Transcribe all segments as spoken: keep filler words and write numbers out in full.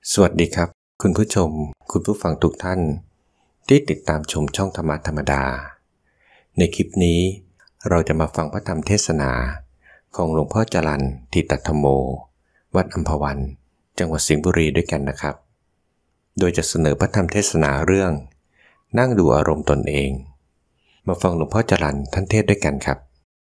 สวัสดีครับคุณผู้ชมคุณผู้ฟังทุกท่านที่ติดตามชมช่องธรรมะธรรมดาในคลิปนี้เราจะมาฟังพระธรรมเทศนาของหลวงพ่อจรัญทิตธรรมโมวัดอัมพวันจังหวัดสิงห์บุรีด้วยกันนะครับโดยจะเสนอพระธรรมเทศนาเรื่องนั่งดูอารมณ์ตนเองมาฟังหลวงพ่อจรัญท่านเทศด้วยกันครับ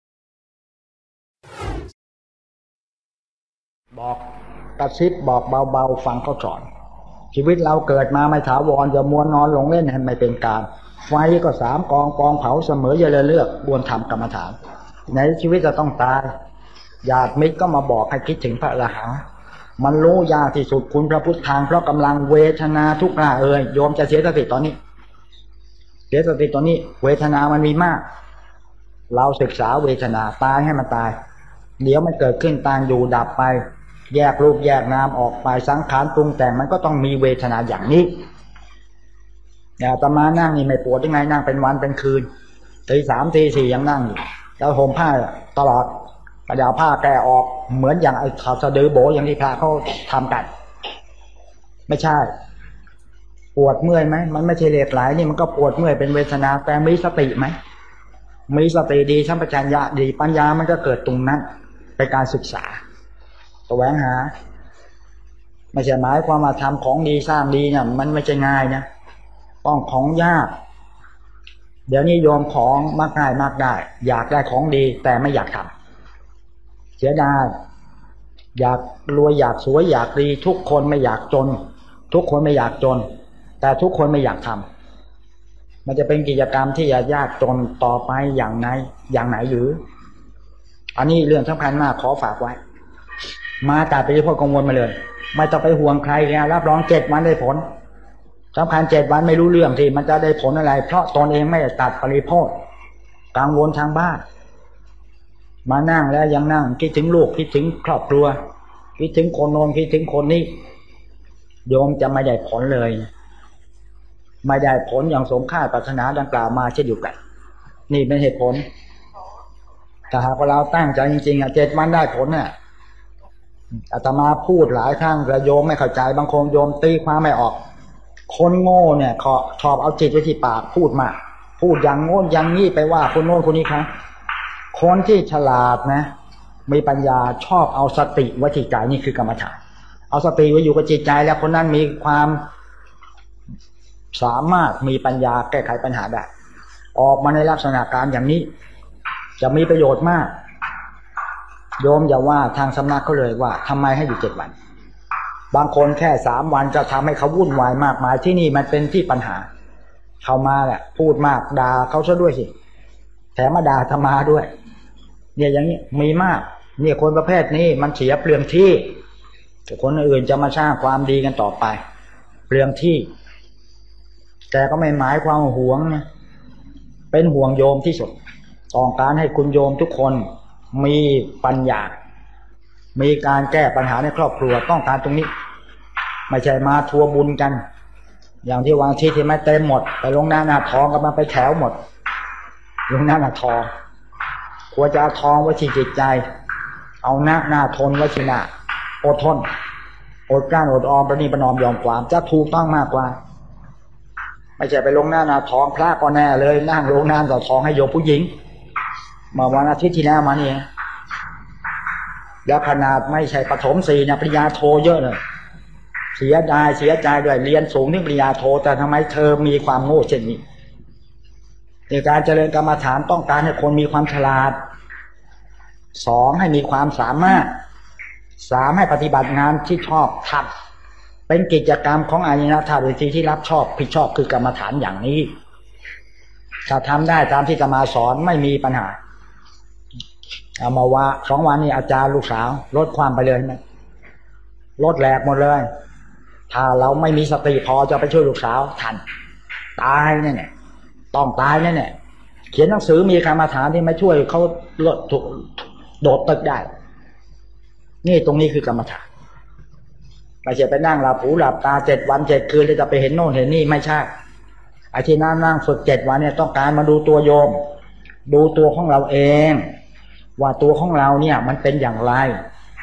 บอกกระซิบบอกเบาๆฟังเขาสอนชีวิตเราเกิดมาไม่ถาวรอย่ามัวนอนหลงเล่นให้ไม่เป็นการไฟก็สามกองกองเผาเสมออย่าเลยเลือกบวนทำกรรมฐานในชีวิตจะต้องตายญาติมิตรก็มาบอกให้คิดถึงพระอรหันต์มันรู้ยากที่สุดคุณพระพุทธทางเพราะกำลังเวทนาทุกข์ละเอ่ยโยมจะเสียสติตอนนี้เสียสติตอนนี้เวทนามันมีมากเราศึกษาเวทนาตายให้มันตายเดี๋ยวมันเกิดขึ้นตายอยู่ดับไปแยกรูปแยกนามออกไปสังขารปรุงแต่งมันก็ต้องมีเวทนาอย่างนี้อย่าตมานั่งนี่ไม่ปวดยังไงนั่งเป็นวันเป็นคืนตีสามตีสี่ยังนั่งอยู่แล้วห่มผ้าตลอดกระดาษผ้าแกออกเหมือนอย่างไอ้ข่าวสะดือโบอย่างที่พระเขาทำกันไม่ใช่ปวดเมื่อยไหมมันไม่ใช่เหล็กไหลนี่มันก็ปวดเมื่อยเป็นเวทนาแต่มีสติไหมมีสติดีสัมปชัญญะดีปัญญามันก็เกิดตรงนั้นเป็นการศึกษาแสวงหาไม่ใช่หมายความว่าทำของดีสร้างดีเนี่ยมันไม่ใช่ง่ายนะต้องของยากเดี๋ยวนี้โยมของมากง่ายมากได้อยากได้ของดีแต่ไม่อยากทำเสียดายอยากรวยอยากสวยอยากดีทุกคนไม่อยากจนทุกคนไม่อยากจนแต่ทุกคนไม่อยากทำมันจะเป็นกิจกรรมที่ยากจนต่อไปอย่างไหนอย่างไหนหรืออันนี้เรื่องสำคัญมากขอฝากไว้มาตัดไปที่พวกกังวลมาเลยไม่ต้องไปห่วงใครแล้วรับรองเจ็ดวันได้ผลสำคัญเจ็ดวันไม่รู้เรื่องที่มันจะได้ผลอะไรเพราะตนเองไม่ได้ตัดปริโภคกังวลทางบ้านมานั่งแล้วยังนั่งคิดถึงลูกคิดถึงครอบครัวคิดถึงคนโน้นคิดถึงคนนี้โยมจะไม่ได้ผลเลยไม่ได้ผลอย่างสมค่าปรารถนาดังกล่าวมาเช่นเดียวกันนี่เป็นเหตุผลถ้าหากว่าเราตั้งใจจริงๆอ่ะเจ็ดวันได้ผลเนี่ยอาตมาพูดหลายครั้งแต่โยมไม่เข้าใจบางคนโยมตีความไม่ออกคนโง่เนี่ยขอชอบเอาจิตไว้ที่ปากพูดมาพูดอย่างโง่อย่างนี้ไปว่าคนโน้นคนนี้ครับคนที่ฉลาดนะมีปัญญาชอบเอาสติไว้ที่ใจนี่คือกรรมฐานเอาสติไว้อยู่กับจิตใจแล้วคนนั้นมีความสามารถมีปัญญาแก้ไขปัญหาได้ออกมาในลักษณะการอย่างนี้จะมีประโยชน์มากโยมอย่าว่าทางสำนักเขาเลยว่าทำไมให้อยู่เจ็ดวันบางคนแค่สามวันจะทำให้เขาวุ่นวายมากมายที่นี่มันเป็นที่ปัญหาเขามาแหละพูดมากด่าเขาซะด้วยสิแถมมาด่าธรรมาด้วยเนี่ยอย่างนี้มีมากเนี่ยคนประเภทนี้มันเสียเปลืองที่คนอื่นจะมาสร้างความดีกันต่อไปเปลืองที่แต่ก็ไม่หมายความหวงนะเป็นห่วงโยมที่สุดต้องการให้คุณโยมทุกคนมีปัญญามีการแก้ปัญหาในครอบครัวต้องการตรงนี้ไม่ใช่มาทัวบุญกันอย่างที่วางที่ที่ไม่เต็มหมดไปลงหน้าหน้าทองกันมาไปแถวหมดลงหน้าหน้าทองควรจะเอาทองไว้ที่จิตใจเอาหน้าหน้าทนไว้ที่หน้าอดทนอดกลั้นอดออมประนีประนอมยอมความจะถูกต้องมากกว่าไม่ใช่ไปลงหน้าหน้าทองพระก็แน่เลยนั่งลงหน้าต่อทองให้โยมผู้หญิงมาวันอาทิตย์ที่แล้วมานี่แล้วขนาดไม่ใช่ปฐมสี่นะปริญญาโทเยอะเลยเสียดายเสียใจด้วยเรียนสูงถึงปริญญาโทแต่ทำไมเธอมีความโง่เช่นนี้ในการเจริญกรรมฐานต้องการให้คนมีความฉลาดสองให้มีความสามารถสามให้ปฏิบัติงานที่ชอบทำเป็นกิจกรรมของอายนะธาตุที่รับชอบผิดชอบคือกรรมฐานอย่างนี้ถ้าทำได้ตามที่อาตมาสอนไม่มีปัญหาเอามาว่าสองวันนี้อาจารย์ลูกสาวลดความไปเลยไหมลดแหลกหมดเลยถ้าเราไม่มีสติพอจะไปช่วยลูกสาวทันตายแน่ๆต้องตายแน่ๆเขียนหนังสือมีกรรมฐานที่ไม่ช่วยเขาลดถูกโดดตึกได้นี่ตรงนี้คือกรรมฐานไม่ใช่ไปนั่งหลับหูหลับตาเจ็ดวันเจ็ดคืนแล้วจะไปเห็นโน่นเห็นนี่ไม่ใช่ไอ้ที่นั่งนั่งฝึกเจ็ดวันเนี่ยต้องการมาดูตัวโยมดูตัวของเราเองว่าตัวของเราเนี่ยมันเป็นอย่างไร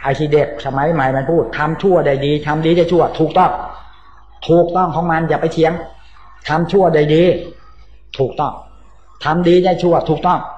อ้ที่เด็กสมัยใหม่มันพูดทำชั่วได้ดีทำดีได้ชั่วถูกต้องถูกต้องของมันอย่าไปเถียงทำชั่วได้ดีถูกต้องทำดีได้ชั่วถูกต้อง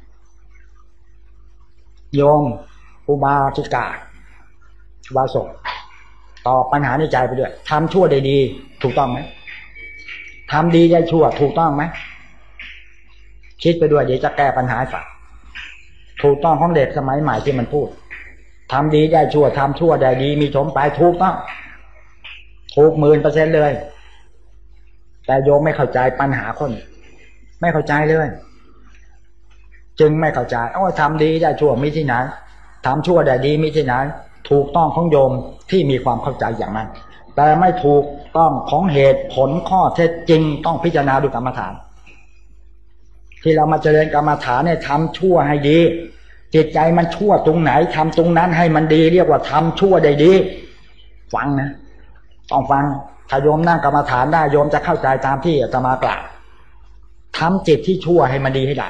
โยมอุบาสิกาอุบาสกตอบปัญหาในใจไปด้วยทำชั่วได้ดีถูกต้องไหมทำดีได้ชั่วถูกต้องไหมคิดไปด้วยเดี๋ยวจะแก้ปัญหาฝากถูกต้องของเด็กสมัยใหม่ที่มันพูดทำดีได้ชั่วทำชั่วได้ดีมีชมไปถูกต้องถูกหมื่นเปอร์เซ็นต์เลยแต่โยมไม่เข้าใจปัญหาคนไม่เข้าใจเลยจึงไม่เข้าใจโอ้ทำดีได้ชั่วมีที่ไหนทำชั่วได้ดีมีที่ไหนถูกต้องของโยมที่มีความเข้าใจอย่างนั้นแต่ไม่ถูกต้องของเหตุผลข้อเท็จจริงต้องพิจารณาดูกรรมฐานที่เรามาเจริญกรรมฐานเนี่ยทำชั่วให้ดีจิตใจมันชั่วตรงไหนทำตรงนั้นให้มันดีเรียกว่าทำชั่วได้ดีฟังนะต้องฟังถ้าโยมนั่งกรรมฐานได้โยมจะเข้าใจตามที่อาตมากล่าวทำจิตที่ชั่วให้มันดีให้ได้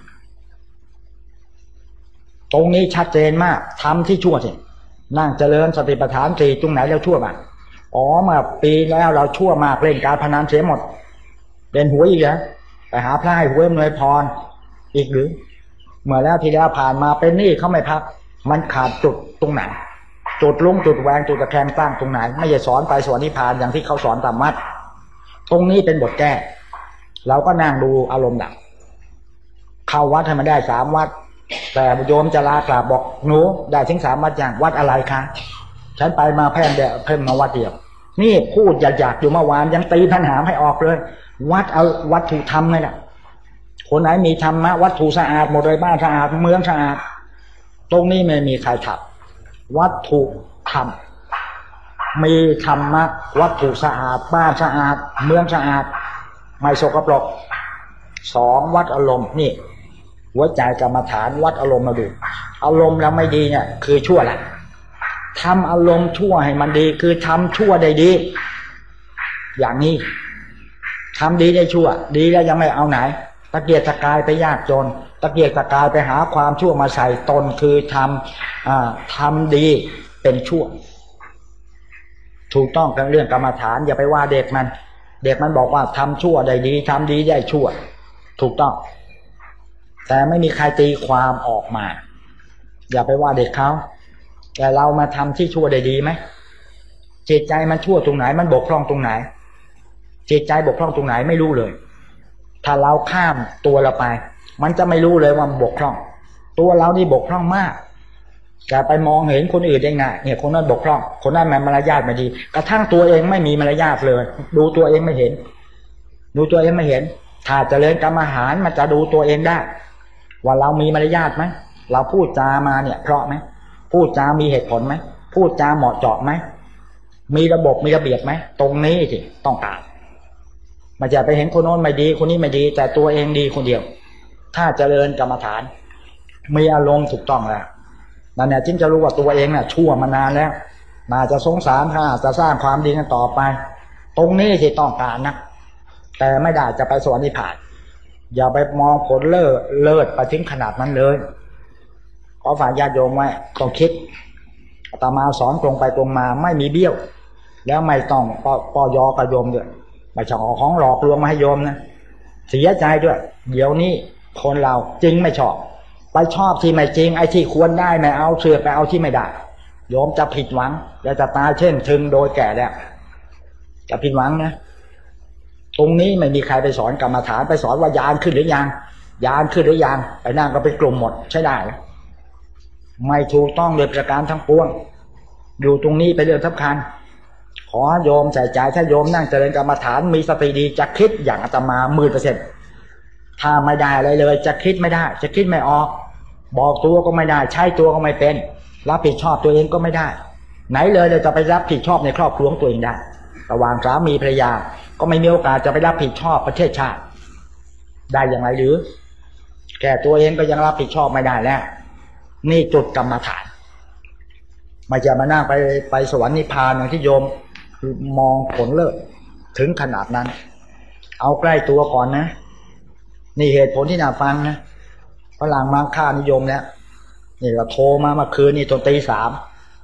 ตรงนี้ชัดเจนมากทำที่ชั่วสินั่งเจริญสติปัฏฐานสี่ตรงไหนแล้วชั่วบ้างอ๋อเมื่อปีแล้วเราชั่วมากเล่นการพนันเสียหมดเล่นหวยอีกแล้วไปหาพระให้หวยอำนวยพรอีกหรือเมื่อแล้วทีแล้วผ่านมาเป็นหนี้เขาไม่พักมันขาดจุดตรงไหนจุดลุ่งจุดแหวงจุดตะแคงตั้งตรงไหนไม่ใช่สอนไปสอนนิพพานอย่างที่เขาสอนตามวัดตรงนี้เป็นบทแก้เราก็นั่งดูอารมณ์ดับเข้าวัดให้มันได้สามวัดแต่โยมจะลากราบบอกหนูได้ถึงสามวัดอย่างวัดอะไรคะฉันไปมาแพ่งเดียวเพิ่มมาวัดเดียวนี่พูดอยากๆอยู่เมื่อวานยังตีปัญหาให้ออกเลยวัดเอาวัตถุธรรมไงล่ะคนไหนมีธรรมะวัตถุสะอาดหมดเลยบ้านสะอาดเมืองสะอาดตรงนี้ไม่มีใครทำวัตถุธรรมมีธรรมะวัตถุสะอาดบ้านสะอาดเมืองสะอาดไม่สกปรกสองวัดอารมณ์นี่หัวใจกรรมฐานวัดอารมณ์มาดูอารมณ์แล้วไม่ดีเนี่ยคือชั่วแหละทำอารมณ์ชั่วให้มันดีคือทำชั่วได้ดีอย่างนี้ทำดีได้ชั่วดีแล้วยังไม่เอาไหนตะเกียกตะกายไปยากจนตะเกียกตะกายไปหาความชั่วมาใส่ตนคือทำอ่าทำดีเป็นชั่วถูกต้องกันเรื่องกรรมฐานอย่าไปว่าเด็กมันเด็กมันบอกว่าทำชั่วได้ดีทำดีได้ชั่วถูกต้องแต่ไม่มีใครตีความออกมาอย่าไปว่าเด็กเขาแต่เรามาทำที่ชั่วได้ดีไหมจิตใจมันชั่วตรงไหนมันบกพร่องตรงไหนจิตใจบกพร่องตรงไหนไม่รู้เลยถ้าเราข้ามตัวเราไปมันจะไม่รู้เลยว่ามันบกพร่องตัวเรานี่บกพร่องมากแต่ไปมองเห็นคนอื่นได้ง่ายเนี่ยคนนั้นบกพร่องคนนั้นมันมารยาทไม่ดีกระทั่งตัวเองไม่มีมารยาทเลยดูตัวเองไม่เห็นดูตัวเองไม่เห็นถ้าเจริญกรรมฐานมันจะดูตัวเองได้ว่าเรามีมารยาทไหมเราพูดจามาเนี่ยเพราะไหมพูดจามีเหตุผลไหมพูดจาเหมาะเจาะไหมมีระบบมีระเบียบไหมตรงนี้สิต้องการมันจะไปเห็นคนโน้นไม่ดีคนนี้ไม่ดีแต่ตัวเองดีคนเดียวถ้าเจริญกรรมฐานมีอารมณ์ถูกต้องแล้วนั่นเนี่ยจึงจะรู้ว่าตัวเองน่ะชั่วมานานแล้วน่าจะสงสารถ้าจะสร้างความดีกันต่อไปตรงนี้ที่ต้องการนะแต่ไม่ได้จะไปสวรรค์นิพพานอย่าไปมองผลเลิศเลิศไปถึงขนาดนั้นเลยขอฝากญาติโยมไว้ต้องคิดอาตมาสอนตรงไปตรงมาไม่มีเบี้ยวแล้วไม่ต้องปปยกับโยมด้วยไม่ใช่เอาของหลอกลวงมาให้โยมนะเสียใจด้วยเดี๋ยวนี้คนเราจริงไม่ชอบไปชอบที่ไม่จริงไอ้ที่ควรได้ไม่เอาเสือกไปเอาที่ไม่ได้โยมจะผิดหวังและจะตายเช่นถึงโดยแก่แล้วจะผิดหวังนะตรงนี้ไม่มีใครไปสอนกรรมฐานไปสอนว่ายานขึ้นหรือยังยานขึ้นหรือยังไปนั่งก็เป็นกลุ่มหมดใช่ได้ไม่ถูกต้องโดยประการทั้งปวงอยู่ตรงนี้เป็นเรื่องสำคัญขอโยมใส่ใจถ้าโยมนั่งเจริญกรรมฐานมีสติดีจะคิดอย่างอาตมาหมื่นเปอร์เซ็นต์ถ้าไม่ได้อะไรเลยจะคิดไม่ได้จะคิดไม่ออกบอกตัวก็ไม่ได้ใช้ตัวก็ไม่เป็นรับผิดชอบตัวเองก็ไม่ได้ไหนเลยเราจะไปรับผิดชอบในครอบครัวของตัวเองได้ระหว่างสามีภรรยาก็ไม่มีโอกาสจะไปรับผิดชอบประเทศชาติได้อย่างไรหรือแก่ตัวเองก็ยังรับผิดชอบไม่ได้แล้วนี่จุดกรรมฐานไม่จะมานั่งไปไปสวรรค์นิพพานอย่างที่โยมมองผลเลิศถึงขนาดนั้นเอาใกล้ตัวก่อนนะนี่เหตุผลที่น่าฟังนะฝรั่งมังค่านิยมแล้วนี่เราโทรมาเมื่อคืนนี่ตอนตีสาม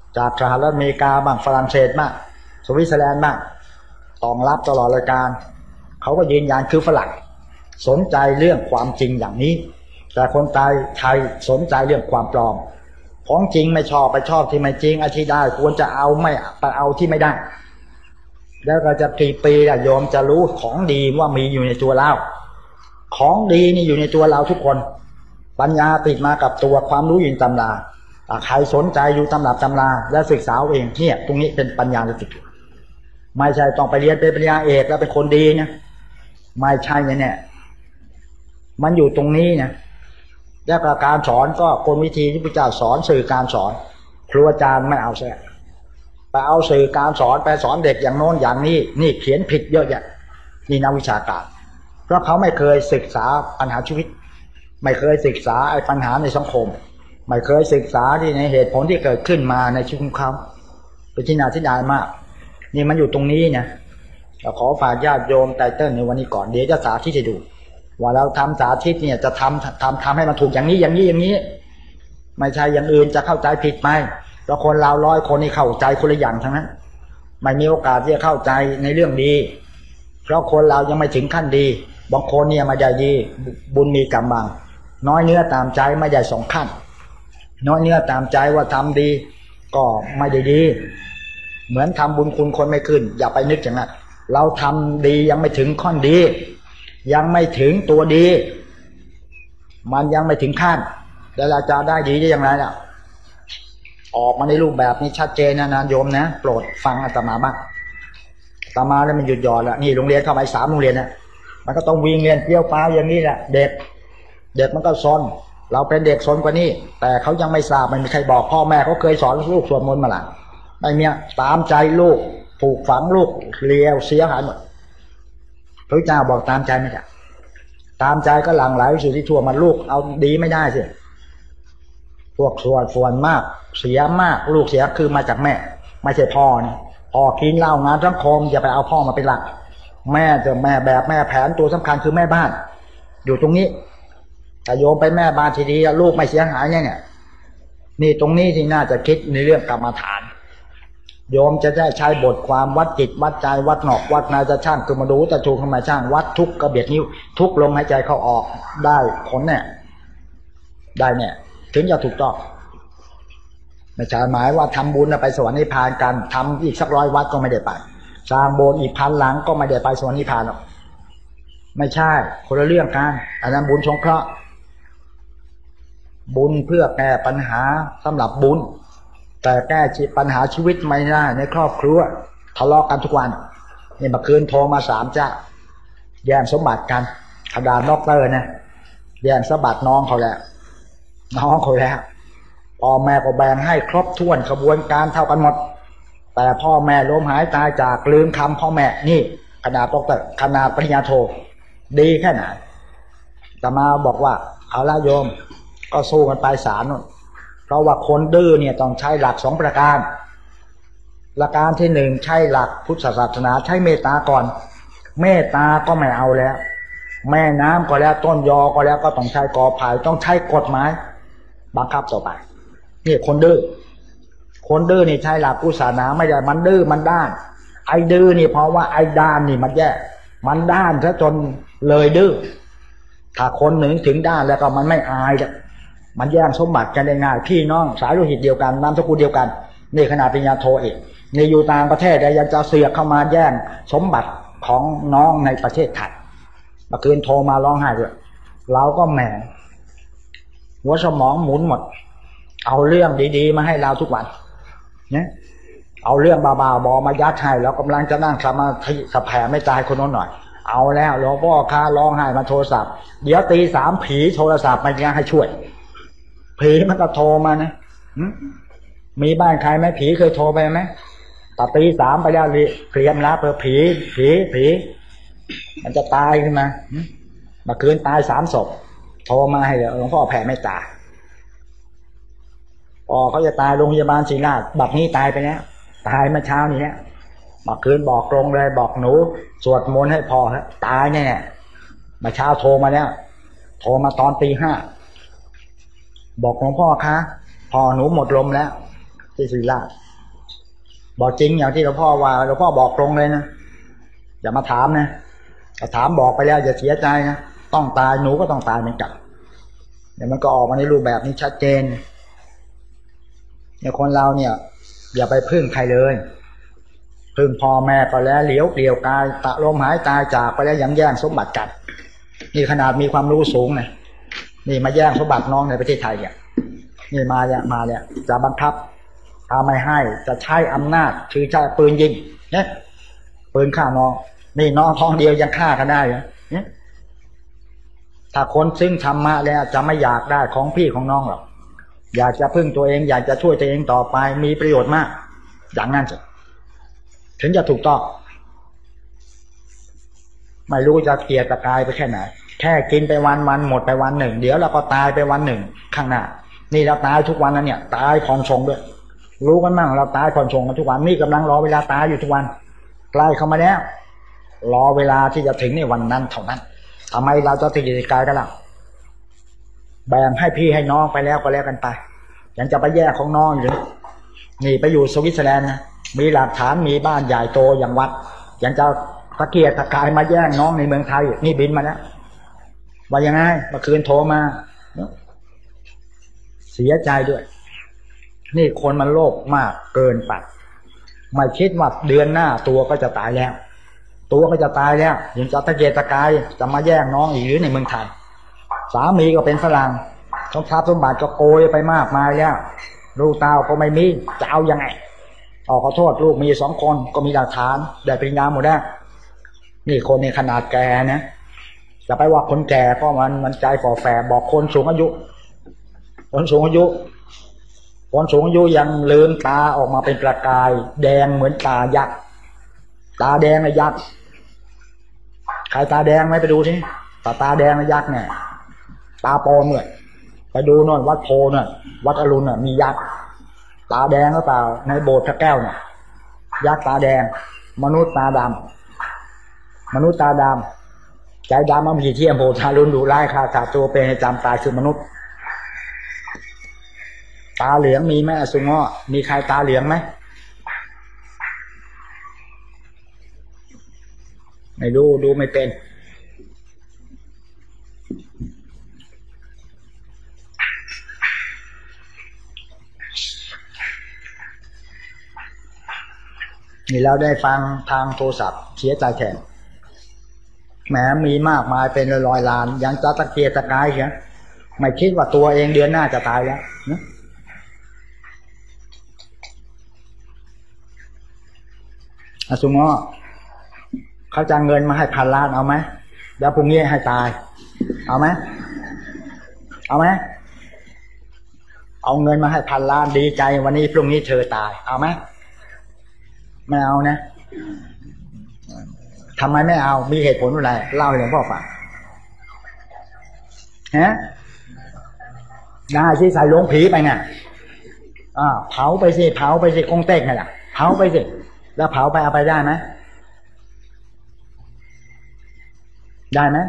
จากสหรัฐอเมริกาบ้างฝรั่งเศสบ้างสวิตเซอร์แลนด์บ้างต้องรับตลอดรายการเขาก็ยืนยันคือฝรั่งสนใจเรื่องความจริงอย่างนี้แต่คนไทยไทยสนใจเรื่องความปลอมของจริงไม่ชอบไปชอบที่ไม่จริงอาที่ได้ควรจะเอาไม่ไปเอาที่ไม่ได้แล้วก็จะกี่ปีละโยมจะรู้ของดีว่ามีอยู่ในตัวเราของดีนี่อยู่ในตัวเราทุกคนปัญญาติดมากับตัวความรู้อยู่ในตำราใครสนใจอยู่ตำรับตำราและศึกษาเองเนี่ยตรงนี้เป็นปัญญาติดตัวไม่ใช่ต้องไปเรียนเป็นปริญญาเอกแล้วเป็นคนดีนะไม่ใช่เนี่ยมันอยู่ตรงนี้นะแล้วก็การสอนก็คนวิธีที่พระเจ้าสอนสื่อการสอนครูอาจารย์ไม่เอาแท้ไปเอาสื่อการสอนไปสอนเด็กอย่างโน้นอย่างนี้นี่เขียนผิดเยอะแยะนี่นักวิชาการเพราะเขาไม่เคยศึกษาปัญหาชีวิตไม่เคยศึกษาไอ้ปัญหาในสังคมไม่เคยศึกษาที่ในเหตุผลที่เกิดขึ้นมาในชีวิตของเขาเป็นที่น่าเสียดายมากนี่มันอยู่ตรงนี้นะเราขอฝากญาติโยมไตเติ้ลในวันนี้ก่อนเดี๋ยวจะสาธิตให้ดูว่าเราทำสาธิตเนี่ยจะทำทำทำให้มันถูกอย่างนี้อย่างนี้อย่างนี้ไม่ใช่อย่างอื่นจะเข้าใจผิดไหมเพราะคนเราร้อยคนนี่เข้าใจคนละอย่างทั้งนั้นไม่มีโอกาสที่จะเข้าใจในเรื่องดีเพราะคนเรายังไม่ถึงขั้นดีบางคนเนี่ยมาได้ดีบุญมีกรรมบางน้อยเนื้อตามใจไม่ได้สองขั้นน้อยเนื้อตามใจว่าทำดีก็ไม่ได้ดีเหมือนทำบุญคุณคนไม่ขึ้นอย่าไปนึกอย่างนั้นเราทำดียังไม่ถึงขั้นดียังไม่ถึงตัวดีมันยังไม่ถึงขั้นแล้วเราจะได้ดีได้อย่างไรล่ะออกมาในรูปแบบนี้ชัดเจนนะนะโยมนะโปรดฟังอาตมาบ้างอาตมาแล้วมันหยุดหย่อนแล้วนี่โรงเรียนเข้าไปสามโรงเรียนนะมันก็ต้องวิ่งเรียนเปรี้ยวฟ้าวอย่างนี้แหละเด็กเด็กมันก็ซนเราเป็นเด็กซนกว่านี้แต่เขายังไม่ทราบไม่มีใครบอกพ่อแม่เขาเคยสอนลูกสวดมนต์มาหลังไม่มีตามใจลูกผูกฝังลูกเลี้ยวเสียหายหมดพระเจ้าบอกตามใจไม่ได้ตามใจก็หลั่งไหลสู่ที่ทั่วมันลูกเอาดีไม่ได้สิพวกส่วนส่วนมากเสียมากลูกเสียคือมาจากแม่ไม่ใช่พ่อนะพ่อกินเหล้างานสังคมอย่าไปเอาพ่อมาเป็นหลักแม่จะแม่แบบแม่แผนตัวสำคัญคือแม่บ้านอยู่ตรงนี้แต่โยมไปแม่บ้านทีดีลูกไม่เสียหายเนี่ยนี่ตรงนี้ที่น่าจะคิดในเรื่องกรรมฐานโยมจะได้ใช้บทความวัดจิตวัดใจวัดหนอกวัดนาจะช่างคือมาดูแต่ถูกทำไมช่างวัดทุกกระเบียดนิ้วทุกลมหายใจเข้าออกได้ผลเนี่ยได้เนี่ยถึงจะถูกต้องไม่ใช่หมายว่าทำบุญไปสวรรค์นิพพานกันทำอีกสักร้อยวัดก็ไม่ได้ไปสร้างโบสถ์อีกพันหลังก็ไม่ได้ไปสวรรค์นิพพานหรอกไม่ใช่คนละเรื่องกันอันนั้นบุญสงเคราะห์บุญเพื่อแก้ปัญหาสำหรับบุญแต่แก้ปัญหาชีวิตไม่ได้ในครอบครัวทะเลาะกันทุกวันนี่เมื่อคืนโทรมาสามเจ้าแย่งสมบัติกันขดานอกเตอร์นะแย่งสมบัติน้องเขาแล้วน้องเขาแล้วพ่อแม่ก็แบ่งให้ครบถ้วนกระบวนการเท่ากันหมดแต่พ่อแม่ล้มหายตายจากลืมคำพ่อแม่นี่ขนาดดอกเตอร์ขนาดปริญญาโทดีแค่ไหนแต่มาบอกว่าเอาละโยมก็สู้กันไปศาลนู่นเพราะว่าคนดื้อเนี่ยต้องใช้หลักสองประการหลักการที่หนึ่งใช้หลักพุทธศาสนาใช้เมตตาก่อนเมตตาก็ไม่เอาแล้วแม่น้ำก็แล้วต้นยอก็แล้วก็ต้องใช้กอไผ่ต้องใช้กฎหมายบังคับต่อไปนี่คนดื้อคนดื้อนี่ใช้หลักพุทธศาสนาไม่ได้มันดื้อมันด้านไอ้ดื้อนี่เพราะว่าไอ้ด้านนี่มันแย่มันด้านซะจนเลยดื้อถ้าคนหนึ่งถึงด้านแล้วก็มันไม่อายแล้วมันแย่งสมบัติกันได้ง่ายพี่น้องสายโลหิตเดียวกันนามสกุลเดียวกันนี่ขนาดปริญญาโทเอกนี่อยู่ต่างประเทศแต่ยังจะเสือกเข้ามาแย่งสมบัติของน้องในประเทศไทยเมื่อคืนโทรมาร้องไห้ด้วยเราก็แหมหัวสมองหมุนหมดเอาเรื่องดีๆมาให้เราทุกวันเนี่ยเอาเรื่องบาๆบอมายัดให้เรากำลังจะนั่งสมาธิสะแผ่ไม่ตายคนนั้นหน่อยเอาแล้วหลวงพ่อค้าร้องไห้มาโทรศัพท์เดี๋ยวตีสามผีโทรศัพท์มาให้ช่วยผีมันก็โทรมานะมีบ้านใครไหมผีเคยโทรไปไหมตัดตีสามไปแล้วเตรียมแล้วเพื่อผีผีผีมันจะตายขึ้นมาเมื่อคืนตายสามศพโทรมาให้หลวงพ่อแผ่ไม่ตายอ๋อเขาจะตายโรงพยาบาลศรีราชบัดนี้ตายไปแล้วตายเมื่อเช้านี้เมื่อคืนบอกตรงเลยบอกหนูสวดมนต์ให้พอฮะตายแน่เมื่อเช้าโทรมาแล้วโทรมาตอนตีห้าบอกหลวงพ่อคะพ่อหนูหมดลมแล้วที่ศรีราชบอกจริงอย่างที่หลวงพ่อว่าหลวงพ่อบอกตรงเลยนะอย่ามาถามนะถ้าถามบอกไปแล้วอย่าเสียใจนะต้องตายหนูก็ต้องตายเหมือนกันเดี๋ยวมันก็ออกมาในรูปแบบนี้ชัดเจนเนี่ยคนเราเนี่ยอย่าไปพึ่งใครเลยพึ่งพ่อแม่ก็แล้วเหลียวเกลียวกายตะลมหายตายจากไปแล้วยังแย่งสมบัติกันนี่ขนาดมีความรู้สูงนะนี่มาแย่งสมบัติน้องในประเทศไทยเนี่ยนี่มาเนี่ยมาเนี่ยจะบังคับถ้าไม่ให้จะใช้อำนาจคือใช้ปืนยิงเนี่ยปืนฆ่าน้องนี่น้องท้องเดียวยังฆ่ากันได้เหรอเนี่ยถ้าคนซึ่งธรรมะแล้วจะไม่อยากได้ของพี่ของน้องหรอกอยากจะพึ่งตัวเองอยากจะช่วยตัวเองต่อไปมีประโยชน์มากอย่างนั้นสิถึงจะถูกต้องไม่รู้จะเกียรติกายไปแค่ไหนแค่กินไปวันวันหมดไปวันหนึ่งเดี๋ยวเราก็ตายไปวันหนึ่งข้างหน้านี่เราตายทุกวันนั้นเนี่ยตายผ่อนชงด้วยรู้กันบ้างเราตายผ่อนชงกันทุกวันนี่กำลังรอเวลาตายอยู่ทุกวันใกล้เข้ามาแล้วรอเวลาที่จะถึงในวันนั้นเท่านั้นทำไมเราจะติดกายกันล่ะแบ่งให้พี่ให้น้องไปแล้วก็แล้วกันไปยังจะไปแยกของน้องอยู่นี่ไปอยู่สวิตเซอร์แลนด์นะมีหลักฐานมีบ้านใหญ่โตอย่างวัดยังจะตะเกียกตะกายมาแย่งน้องในเมืองไทยนี่บินมาแล้วว่ายังไงเมื่อคืนโทรมาเสียใจด้วยนี่คนมันโลภมากเกินไปไม่คิดว่าเดือนหน้าตัวก็จะตายแล้วตัวก็จะตายแล้วยังจะตะเกียกตะกายจะมาแย่งน้องอีกหรือในเมืองไทยสามีก็เป็นฝรั่งทองทรัพย์สมบัติก็โกยไปมากมายแล้วลูกเต้าก็ไม่มีจะเอายังไงออกขอโทษลูกมีสองคนก็มีหลักฐานได้ปริญญาหมดแล้วนี่คนในขนาดแก่นะจะไปว่าคนแก่เพราะมันมันใจฝ่อแฝงบอกคนสูงอายุคนสูงอายุคนสูงอายุยังลืมตาออกมาเป็นประกายแดงเหมือนตายักษ์ตาแดงนะยักษ์ใครตาแดงไหมไปดูสิตาตาแดงนะยักษ์เนี่ยตาโปนเลยไปดูนนวัดโพน่ะวัดอรุณน่ะมียักษ์ตาแดงหรือเปล่าในโบสถ์พระแก้วเนี่ยยักษ์ตาแดงมนุษย์ตาดำมนุษย์ตาดำใจดำมันมีเที่ยมโพธารุณดุร้ายฆ่าขาดตัวเป็นจำตายคือมนุษย์ตาเหลืองมีไหมอสุงอมีใครตาเหลืองไหมไม่ดูดูไม่เป็นนี่เราได้ฟังทางโทรศัพท์เสียใจแทนแหมมีมากมายเป็นร้อยล้านยังจะตะเกียกตะกายเหรอไม่คิดว่าตัวเองเดือนหน้าจะตายแล้วนะอสุงอเขาจะเงินมาให้พันล้านเอาไหมเดี๋ยวพรุ่งนี้ให้ตายเอาไหมเอาไหมเอาเงินมาให้พันล้านดีใจวันนี้พรุ่งนี้เธอตายเอาไหมไม่เอานะทำไมไม่เอามีเหตุผลอะไรเล่าให้หลวงพ่อฟังฮะได้สิใส่ลงผีไปเนี่ยอ่าเผาไปสิเผาไปสิกงเต็กไงล่ะเผาไปสิแล้วเผาไปเอาไปได้ไหมได้ไหม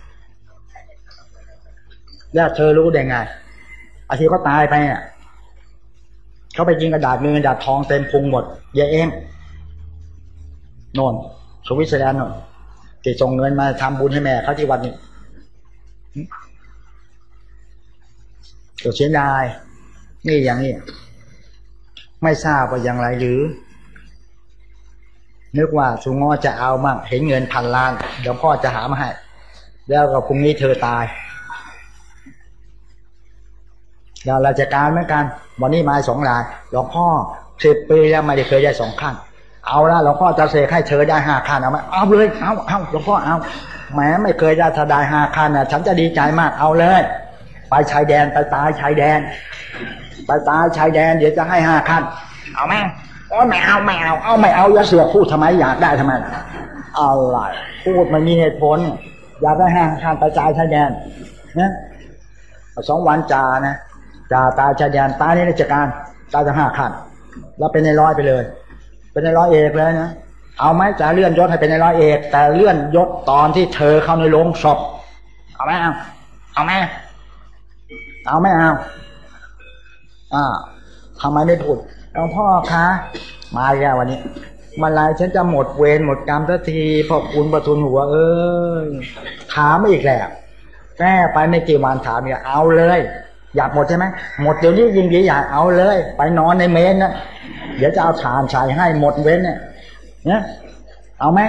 แล้วเธอรู้ได้ไงอาทิตย์ก็ตายไปเนี่ยเขาไปยิงกระดาษเงินกระดาษทองเต็มพุงหมดเยอะเองโน่นสวิตเซอร์แลนด์โน่นจะส่งเงินมาทำบุญให้แม่เขาที่วัดนี้ตัวเสียดายนี่อย่างนี้ไม่ทราบว่าอย่างไรหรือนึกว่าสุงอจะเอามั่งเห็นเงินพันล้านเดี๋ยวพ่อจะหามาให้แล้วก็พรุ่งนี้เธอตายเดี๋ยวราชการเหมือนกันวันนี้มาสองรายหลวงพ่อสิบปีแล้วไม่ได้เคยได้สองขั้นเอาละหลวงพ่อจะเสกให้เธอได้ห้าขั้นเอาไหมเอาเลยเอาเอาหลวงพ่อเอาแหมไม่เคยได้ถ้าได้ห้าขั้นน่ะฉันจะดีใจมากเอาเลยไปชายแดนไปตายชายแดนไปตายชายแดนเดี๋ยวจะให้ห้าขั้นเอาไหมโอ้ไม่เอาไม่เอาเอาไม่เอาอย่าเสือกพูดทำไมอยากได้ทำไมอะไรพูดมันมีเหตุผลอยากได้ห้าขั้นไปตายชายแดนเนี่ยสองวันจ่านะจ่าตายชายแดนตายในราชการตายจะห้าขั้นแล้วเป็นในร้อยไปเลยเป็นในร้อยเอกเลยนะเอาไหมจะเลื่อนยศให้เป็นในร้อยเอกแต่เลื่อนยศตอนที่เธอเข้าในโรงศพเอาไหมเอาเอาไหมเอาไม่เอาอ่าทำไมไม่พูดหลวงพ่อคะมาแล้ววันนี้มาลายฉันจะหมดเวรหมดกรรมทันทีพอคุณประทุนหัวเอ้ยถามอีกแล้วแก้ไปไม่กี่วันถามเนี่ยเอาเลยอยากหมดใช่ไหมหมดเดี๋ยวนี้ยิงดีอยากเอาเลยไปนอนในเมนนะเดี๋ยวจะเอาฐานใส่ให้หมดเว้นเนี่ยเนี่ยเอาไหม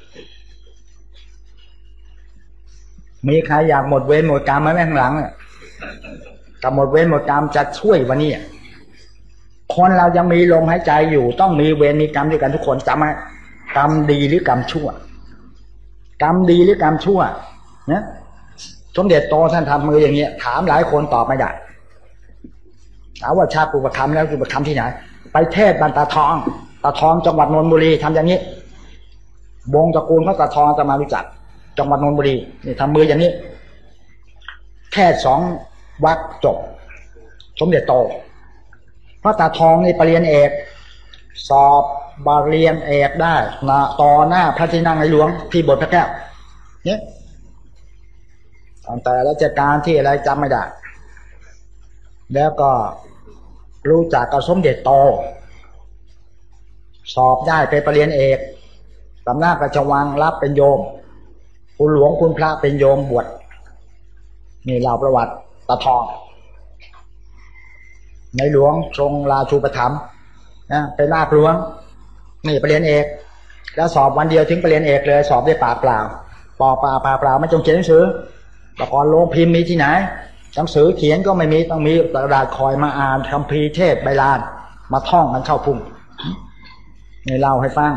มีใครอยากหมดเวรหมดกรรมไหมแม่ข้างหลังเนี่ยกับหมดเวรหมดกรรมจะช่วยวันนี้คนเรายังมีลมหายใจอยู่ต้องมีเวรมีกรรมด้วยกันทุกคนจำไหมกรรมดีหรือกรรมชั่วกรรมดีหรือกรรมชั่วเนี่ยสมเด็จโตท่านทำมืออย่างเงี้ยถามหลายคนตอบไม่ได้เอาว่าชาติปุปคำแล้วปุปคำที่ไหนไปเทศบรรตาทองตาทองจังหวัดนนทบุรีทำอย่างนี้วงตระกูลเขาตาทองจะมารู้จักจังหวัดนนทบุรีนี่ทำมืออย่างนี้แค่สองวรรคจบสมเด็จโตเพราะตาทองนี่ปรริญญาเอกสอบบาเรียนเอกได้นะต่อหน้าพระที่นั่งในหลวงที่บทพระแก้วเนี่ยตั้งแต่ราชการที่อะไรจำไม่ได้แล้วก็รู้จักกับสมเด็จโตสอบได้เป็นปรริญญาเอกสำนักราชวังรับเป็นโยมคุณหลวงคุณพระเป็นโยมบวชนี่เล่าประวัติตาทองในหลวงทรงราชูปถัมภ์นะเป็นนาคหลวงนี่ปรริญญาเอกแล้วสอบวันเดียวถึงปรริญญาเอกเลยสอบได้ปากเปล่าปอกเปล่าปากเปล่าไม่จงเขียนหนังสือแต่ก่อนโรงพิมพ์มีที่ไหนหนังสือเขียนก็ไม่มีต้องมีกระดาษคอยมาอ่านคัมภีร์เทศน์ใบลานมาท่องกันเข้าพุ่งนี่เล่าให้ฟัง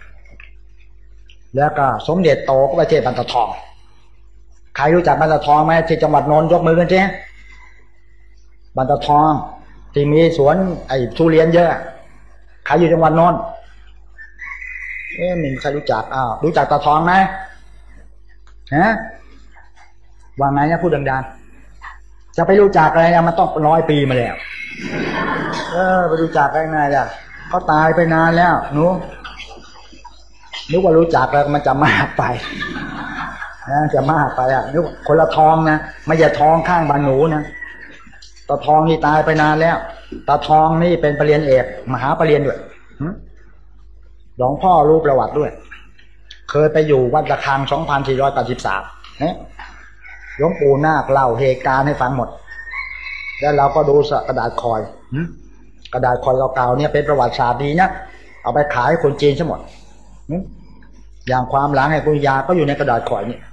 แล้วก็สมเด็จโตก็ไปเทศบรรทัดทองใครรู้จักบรรทัดทองไหมที่จังหวัดนนท์ยกมือกันเจ๊บรรทัดทองที่มีสวนไอ้ทุเรียนเยอะใครอยู่จังหวัดนนท์เอ๊ะมีใครรู้จักอ้าวรู้จักตาทองไหมฮะว่าไงเนี่ยพูดดังๆจะไปรู้จักอะไรเนี่ยมันต้องร้อยปีมาแล้วเออไปรู้จักได้ไงล่ะเขาตายไปนานแล้วหนูนึกว่ารู้จักแล้วมันจะมากไปนะจะมากไปอ่ะนึกคนละทองนะไม่ใช่ทองข้างบ้านหนูนะตาทองนี่ตายไปนานแล้วตาทองนี่เป็นปรริญญาเอกมหาปรริญญาด้วยหลวงพ่อรู้ประวัติด้วยเคยไปอยู่วัดระฆังสองพันสี่ร้อยแปดสิบสามเนี่ยหลวงปู่นาคเล่าเหตุการณ์ให้ฟังหมดแล้วเราก็ดูกระดาษคอยกระดาษคอยเก่าๆเนี่ยเป็นประวัติศาสตร์ดีนะเอาไปขายคนจีนซะหมดอย่างความหลังให้ปุญญาก็อยู่ในกระดาษคอยนี่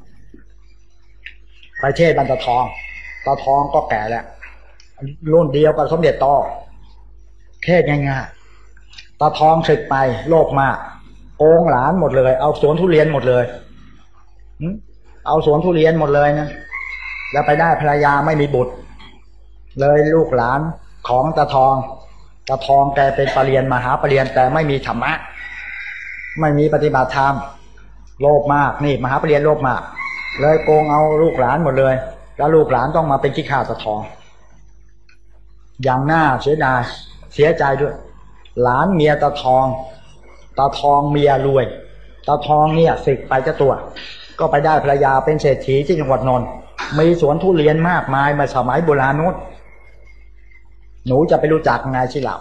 ไปเทศบรรตาทองตาทองก็แก่แล้วรุ่นเดียวกับสมเด็จโตเทศง่ายๆตาทองศึกไปโลภมากโกงหลานหมดเลยเอาสวนทุเรียนหมดเลยเอาสวนทุเรียนหมดเลยนะแล้วไปได้ภรรยาไม่มีบุตรเลยลูกหลานของตาทองตาทองแกเป็นปรริญญามหาปรริญญาแต่ไม่มีธรรมะไม่มีปฏิบัติธรรมโลภมากนี่มหาปรริญญาโลภมากเลยโกงเอาลูกหลานหมดเลยแล้วลูกหลานต้องมาเป็นขี้ข้าตาทองอย่างน่าเสียดายเสียใจด้วยหลานเมียตาทองตาทองเมียรวยตาทองเนี่ยสึกไปเจ้าตัวก็ไปได้ภรรยาเป็นเศรษฐีที่จังหวัดนนท์มีสวนทุเรียนมากมายมาสมัยโบราณนู้นหนูจะไปรู้จักไงชิเหล่า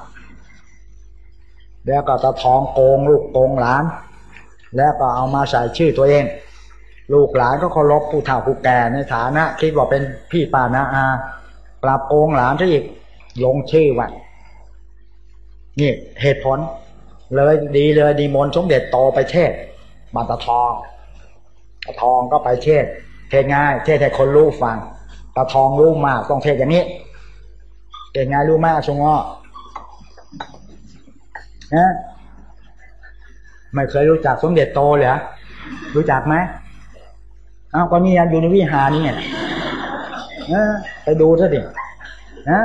แล้วก็ตาทองโกงลูกโกงหลานแล้วก็เอามาใส่ชื่อตัวเองลูกหลานก็เคารพผู้เฒ่าผู้แก่ในฐานะคิดว่าเป็นพี่ป้าน้าอาปราบโกงหลานซะอีกลงชื่อไว้นี่เหตุผลเลยดีเลยดีมนต์สมเด็จโตไปเทศบรรตาทองตาทองก็ไปเทศเทศง่ายเทศให้คนรู้ฟังตาทองรู้มากต้องเทศอย่างนี้เทศง่ายรู้มากชงอ้อนะไม่เคยรู้จักสมเด็จโตเหรอรู้จักไหมอ้าวก็นี่อยู่ในวิหารนี่ไงนะไปดูซะดินะ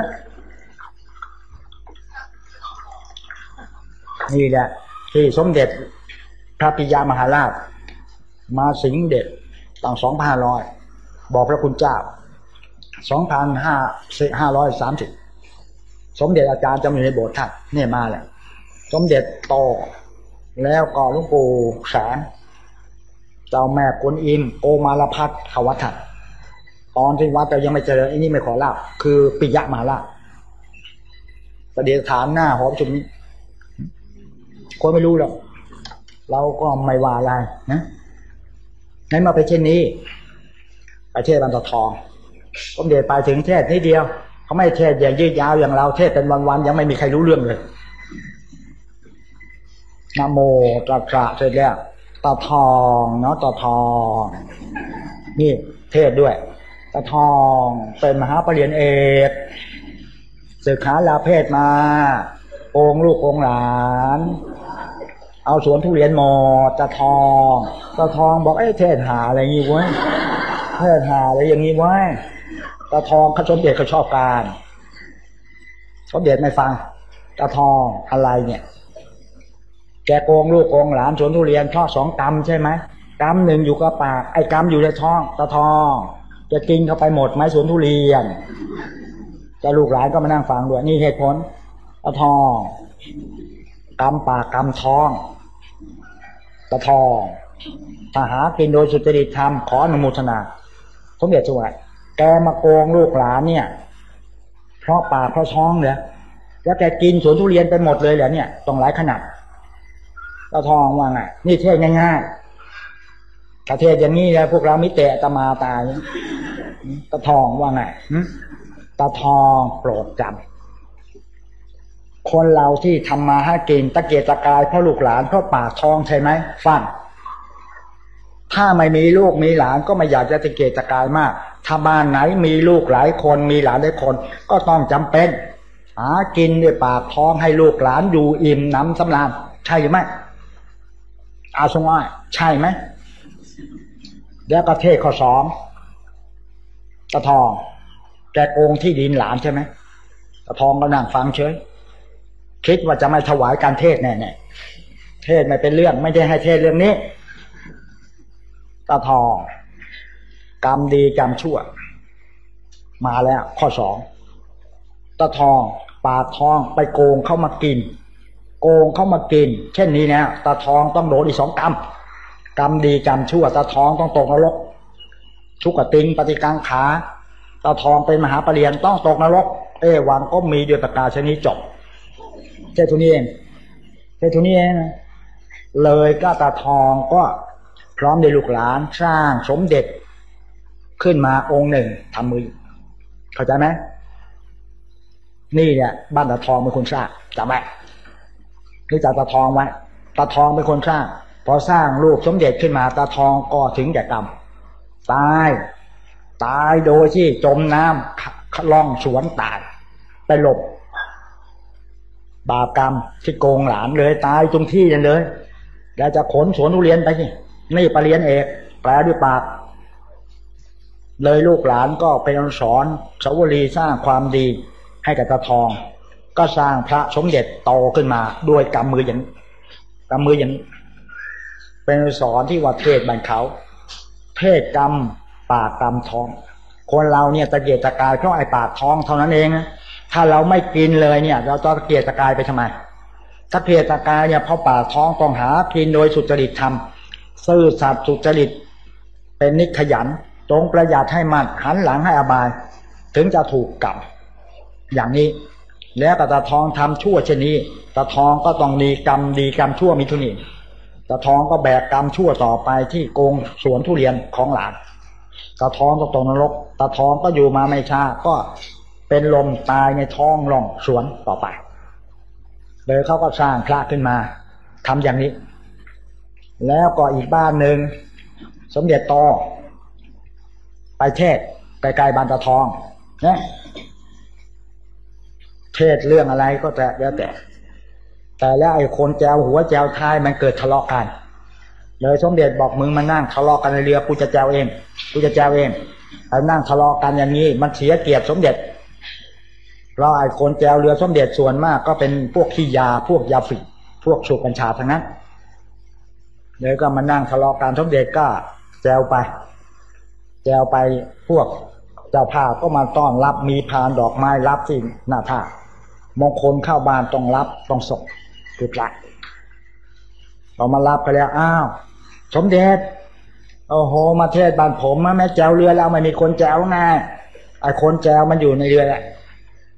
นี่แหละที่สมเด็จพระปิยมหาราชมาสิงเด็ดตั้งสองพันห้าร้อยบอกพระคุณเจ้าสองพันห้าห้าร้อยสามสิบสมเด็จอาจารย์จำอยู่ในโบสถ์ท่านเนี่ยมาแหละสมเด็จโตแล้วก็หลวงปู่แสงเจ้าแม่กวนอิมโอมาลพัฒน์ขวัฒน์ตอนที่วัดแต่ยังไม่เจอไอ้นี่ไม่ขอเล่าคือปิยมหาราชประเดี๋ยวฐานหน้าหอประชุมนี้คนไม่รู้หรอกเราก็ไม่ว่าอะไรนะงั้นมาไปเช่นนี้ไปเทศบรรทัดทองก็เดี๋ยวไปถึงเทศนิดเดียวเขาไม่เทศอย่างยืดยาวอย่างเราเทศเป็นวันๆยังไม่มีใครรู้เรื่องเลยนะโมตรัสสะเสร็จแล้วตาทองเนาะตาทองนี่เทศด้วยตาทองเป็นมหาปรริญญาเอกศึกษาลาเพศมาองค์ลูกองค์หลานเอาสวนทุเรียนหมอตาทองตาทองบอกไอ้เทศหาอะไรงี้วะเทศหาอะไรอย่างงี้วะตาทองเขาสมเด็จเขาชอบการสมเด็จไม่ฟังตาทองอะไรเนี่ยแกโกงลูกโกงหลานสวนทุเรียนทอดสองกำใช่ไหมกำหนึ่งอยู่กับปากไอ้กำอยู่ในท้องตาทองจะกินเข้าไปหมดไหมสวนทุเรียนจะลูกหลานก็มานั่งฟังด้วยนี่เหตุผลตาทองกำปากกำท้องตาทองถ้าหากินโดยสุจริตธรรมขออนุโมทนาสมเด็จช่วยแกมาโกงลูกหลานเนี่ยเพราะปากเพราะท้องเลยแล้วแกกินสวนทุเรียนไปหมดเลยเหรอเนี่ยต้องหลายขนาดตาทองว่าไงนี่เทศง่ายๆถ้าเทศอย่างนี้แล้วพวกเรามิเตะตมาตายตาทองว่าไงตาทองโปรดจำคนเราที่ทำมาหากินตะเกียกตะกายเพราะลูกหลานเพราะปากท้องใช่ไหมฟังถ้าไม่มีลูกมีหลานก็ไม่อยากจะตะเกียกตะกายมากถ้าบ้านไหนมีลูกหลายคนมีหลานหลายคนก็ต้องจำเป็นหากินด้วยปากท้องให้ลูกหลานอยู่อิ่มหนำสำราญใช่หรือไม่อาสงอ้อยใช่ไหมแล้วก็เทศข้อสองตาทองแกโกงที่ดินหลานใช่ไหมตาทองก็นั่งฟังเฉยคิดว่าจะไม่ถวายการเทศแน่ๆเทศไม่เป็นเรื่องไม่ได้ให้เทศเรื่องนี้ตาทองกรรมดีกรรมชั่วมาแล้วข้อสองตาทองปากท้องไปโกงเข้ามากินโกงเข้ามากินเช่นนี้นะตาทองต้องโดนอีกสองกรรมกรรมดีกรรมชั่วตาทองต้องตกนรกทุกขติงปฏิกังขาตาทองเป็นมหาปรริญญาต้องตกนรกเอวังก็มีด้วยประกาศชนี้จบแค่ทุนี้เองแค่ทุนี้เองเลยก็ตาทองก็พร้อมด้วยลูกหลานสร้างสมเด็จขึ้นมาองค์หนึ่งทำมือเข้าใจไหมนี่เนี่ยบ้านตาทองเป็นคนสร้างจำไว้นี่จากตาทองไว้ตาทองเป็นคนสร้างพอสร้างรูปสมเด็จขึ้นมาตาทองก็ถึงแก่กรรมตายตายโดยที่จมน้ำล่องสวนตายไปหลบบาปกรรมที่โกงหลานเลยตายตรงที่เลยแล้วจะขนสวนทุเรียนไปสินี่ปรริญญาเอกแปลด้วยปากเลยลูกหลานก็เป็นสอนสาวรีสร้างความดีให้กับตาทองก็สร้างพระสมเด็จโตขึ้นมาด้วยกำมืออย่างกำมืออย่างเป็นสอนที่ว่าเทศบรรเขาเทศกรรมปากกรรมท้องคนเราเนี่ยตะเกียกตะกายเพราะไอ้ปากท้องเท่านั้นเองนะถ้าเราไม่กินเลยเนี่ยเราจะตะเกียกตะกายไปทำไมตะเกียกตะกายเนี่ยเพราะปากท้องต้องหากินโดยสุจริตธรรมซื่อสัตย์สุจริตเป็นนิขยันตรงประหยัดให้มันหันหลังให้อบายถึงจะถูกกรรมอย่างนี้แล้วตาทองทำชั่วเช่นนี้ตาทองก็ต้องมีกรรมดีกรรมชั่วมีทุนนี้ตาทองก็แบกกรรมชั่วต่อไปที่โกงสวนทุเรียนของหลานตาทองก็ตกนรกตาทองก็อยู่มาไม่ช้าก็เป็นลมตายในท้องร่องสวนต่อไปเลยเขาก็สร้างพระขึ้นมาทำอย่างนี้แล้วก็อีกบ้านหนึ่งสมเด็จโตไปเทศไกลๆบ้านตาทองนะเทศเรื่องอะไรก็แต่แล้วแต่แต่แล้วไอ้คนแจวหัวแจวท้ายมันเกิดทะเลาะกันเลยสมเด็จบอกมึงมานั่งทะเลาะกันในเรือกูจะแจวเองกูจะแจวเองไอ้นั่งทะเลาะกันอย่างนี้มันเสียเกียรติสมเด็จเพราะไอ้คนแจวเรือสมเด็จส่วนมากก็เป็นพวกขี้ยาพวกยาฝิ่นพวกสูบกัญชาทั้งนั้นเลยก็มานั่งทะเลาะกันสมเด็จก็แจวไปแจวไปพวกเจ้าภาพก็มาต้อนรับมีพานดอกไม้รับที่หน้าท่ามงคลเข้าบ้านต้องรับต้องส่งคือพระเรามารับไปแล้วอ้าวสมเด็จโอ้โหมาเทศบ้านผมมาแม่แจวเรือแล้วไม่มีคนแจวไงไอ้คนแจวมันอยู่ในเรือแหละ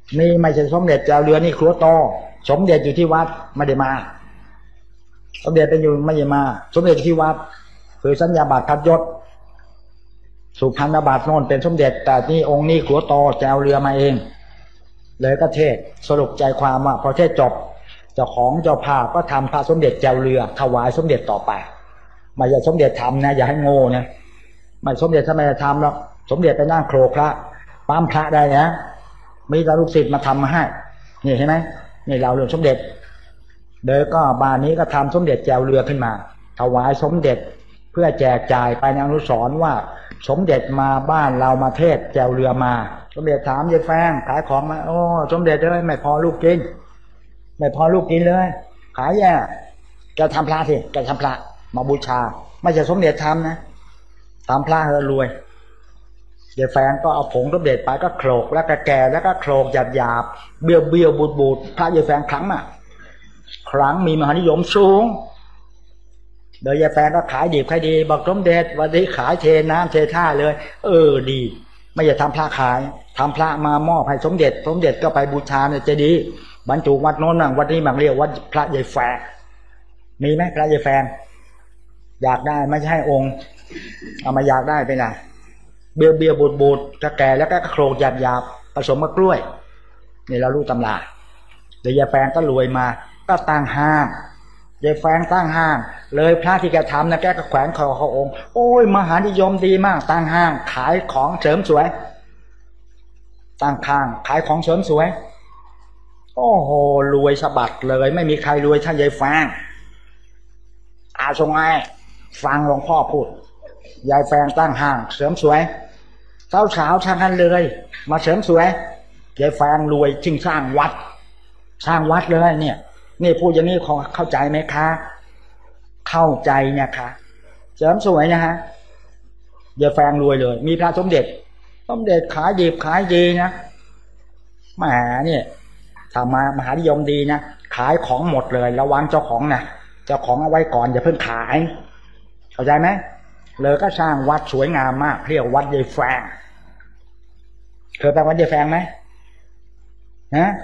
นี่ไม่ใช่สมเด็จเจ้าเรือนี่ครัวโตสมเด็จอยู่ที่วัดไม่ได้มาสมเด็จเป็นอยู่ไม่ได้มาสมเด็จที่วัดคือสัญญาบัตรพัดยศสุพรรณบัตรโน่นเป็นสมเด็จแต่นี่องค์นี้ครัวโตเจ้าเรือมาเองเลยก็เทศสรุปใจความว่าพอเทศจบเจ้าของเจ้าภาพก็ทำพระสมเด็จเจ้าเรือถวายสมเด็จต่อไปไม่ใช่สมเด็จทำนะอย่าให้โง่นะไม่สมเด็จทำไมจะทำแล้วสมเด็จไปนั่งโครพระปั๊มพระได้นะมีลูกศิษย์มาทำมาให้นี่เห็นไหมนี่เราเรื่องสมเด็จเดี๋ยวก็บานนี้ก็ทำสมเด็จแจวเรือขึ้นมาถวายสมเด็จเพื่อแจกจ่ายไปในอนุสรณ์ว่าสมเด็จมาบ้านเรามาเทศแจวเรือมาสมเด็จถามยายแฟงขายของมาโอ้สมเด็จเลยไม่พอลูกกินไม่พอลูกกินเลยขายแย่แกทำพระสิแกทำพระมาบูชาไม่ใช่สมเด็จทำนะทำพระเฮรวยยายแฟงก็เอาผงสมเด็จไปก็โขลกแล้วก็แก่แล้วก็โขลกหยาบหยาบเบี้ยวเบี้ยวบูดบูดพระยายแฟงครั้งอ่ะครั้งมีมหานิยมสูงเดี๋ยวยายแฟงก็ขายดีขายดีบอกสมเด็จวันนี้ขายเทน้ำเทท่าเลยเออดีไม่อยากทำพระขายทำพระมามอบให้สมเด็จสมเด็จก็ไปบูชาเนี่ยจะดีบรรจุวัดโน้นนั่งวัดนี้บางเรียกวัดพระยายแฟงมีไหมพระยายแฟงอยากได้ไม่ใช่องค์เอามาอยากได้ไปไหนเบียวเบียวบูดบูดจะแก่แล้วก็โครงหยาบหยาบผสมกับกล้วยนี่เรารู้ตำราเดี๋ยวยายแฟงก็รวยมาก็ตั้งห้างยายแฟงตั้งห้างเลยพระที่แกทำนะแกก็แขวนคอเขาองค์โอ้ยมหานิยมดีมากตั้งห้างขายของเสริมสวยตั้งข้างขายของเสริมสวยโอ้โหรวยสะบัดเลยไม่มีใครรวยเท่ายายแฟงอาทรงไงฟังหลวงพ่อพูดยายแฟงตั้งห้างเสริมสวยสาวสาวทางนั้นเลยมาเสริมสวยยายแฟงรวยจึงสร้างวัดสร้างวัดเลยเนี่ยนี่พูดอย่างนี้เข้าใจไหมคะเข้าใจเนี่ยค่ะเสริมสวยนะฮะยายแฟงรวยเลยมีพระสมเด็จสมเด็จขายดีขายดีนะแหมเนี่ยทำมามหานิยมดีนะขายของหมดเลยระวังเจ้าของนะเจ้าของเอาไว้ก่อนอย่าเพิ่งขายเข้าใจไหมเลยก็สร้างวัดสวยงามมากเรียกวัดยายแฟงเคยไปวัดยายแฟงไหมฮะ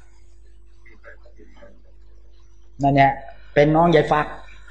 นั่นเนี่ยเป็นน้องยายฟัก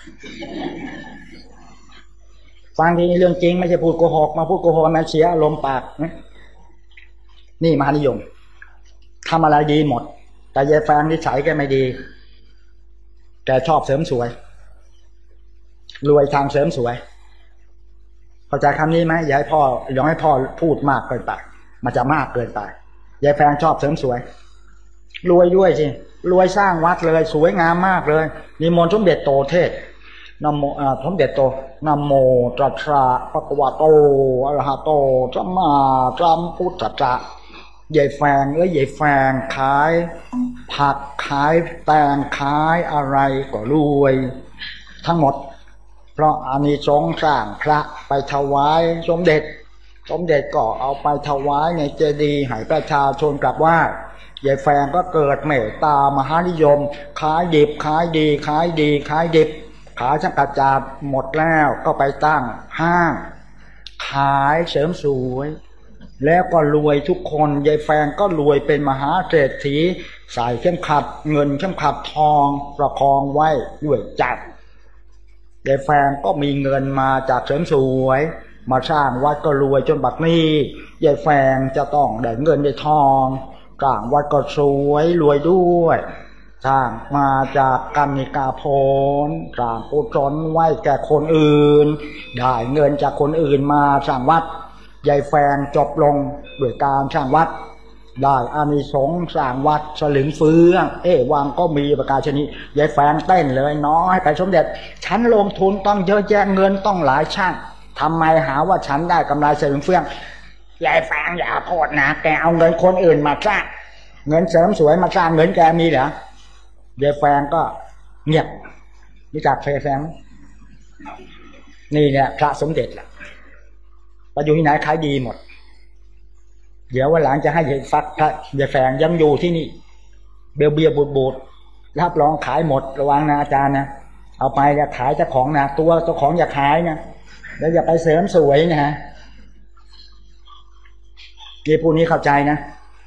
ฟังทีนี้เรื่องจริงไม่ใช่พูดโกหกมาพูดโกหกมันเสียอารมณ์ปากนะนี่มหานิยมทำอะไรดีหมดแต่ยายแฟงนิสัยแกไม่ดีแกชอบเสริมสวยรวยทางเสริมสวยเข้าใจคำนี้ไหมอย่าให้พ่ออย่าให้พ่อพูดมากเกินไปมันจะมากเกินไปยายแฟงชอบเสริมสวยรวยด้วยสิรวยสร้างวัดเลยสวยงามมากเลยนิมนต์สมเด็จโตเทศนะโมอ่าสมเด็จโตนะโมตัสสะภะคะวะโตอะระหะโตสัมมาสัมพุทธัสสะยายแฟงเอ้ยยายแฟงขายผักขายแตงขายอะไรก็รวยทั้งหมดเพราะอานิสงส์สร้างพระไปถวายสมเด็จสมเด็จก็เอาไปถวายในเจดีย์ให้ประชาชนกราบไหว้ยายแฟงก็เกิดเมตตามหานิยมขายดิบขายดีขายดีขายดิบขายชักกระจาดหมดแล้วก็ไปตั้งห้างขายเสริมสวยแล้วก็รวยทุกคนยายแฟงก็รวยเป็นมหาเศรษฐีใส่เข้มขัดเงินเข้มขัดทองประคองไว้ด้วยจัดยายแฟงก็มีเงินมาจากเสริมสวยมาสร้างวัดก็รวยจนบัดนี้ยายแฟงจะต้องได้เงินได้ทองสร้างวัดก็สวยรวยด้วยสร้างมาจากกรรมิกาผลสร้างกุศลไว้แก่คนอื่นได้เงินจากคนอื่นมาสร้างวัดยายแฟงจบลงด้วยการสร้างวัดได้อานิสงส์สร้างวัดสลึงเฟืองเอวังก็มีประกาศชนิดยายแฟงเต้นเลยน้อยไปสมเด็จฉันลงทุนต้องเยอะแยะเงินต้องหลายช่างทำไมหาว่าฉันได้กำไรสลึงเฟืองยายแฟงอย่าโทษนะแกเอาเงินคนอื่นมาสร้างเงินเสริมสวยมาสร้างเงินแกมีเหรอยายแฟงก็เงียบรู้จักแฟงนี่เนี่ยพระสมเด็จล่ะไปอยู่ที่ไหนขายดีหมดเดี๋ยววันหลังจะให้ยายฟักพระยายแฟงยังอยู่ที่นี่เบียเบียบูดบูดรับรองขายหมดระวังนะอาจารย์นะเอาไปจะขายเจ้าของนะตัวเจ้าของอย่าขายนะแล้วอย่าไปเสริมสวยนะฮะนี่พวกนี้เข้าใจนะ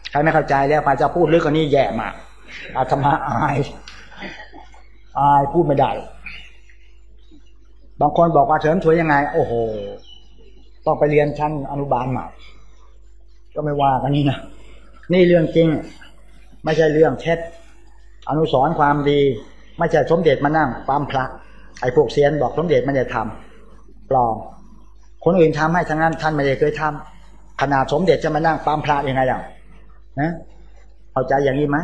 ใครไม่เข้าใจแล้วพระจะพูดลึกกว่านี้แย่มากอาตมาอายอายพูดไม่ได้บางคนบอกว่าเสริมสวยยังไงโอ้โหต้องไปเรียนชั้นอนุบาลใหม่ก็ไม่ว่ากันนี่นะนี่เรื่องจริงไม่ใช่เรื่องเท็จอนุสรณ์ความดีไม่ใช่สมเด็จมานั่งปั๊มพระไอ้พวกเซียนบอกสมเด็จไม่ได้ทำปลอมคนอื่นทำให้ทั้งนั้นท่านไม่ได้เคยทำขนาดสมเด็จจะมานั่งปั๊มพระยังไงอย่างนะเข้าใจอย่างนี้ไหม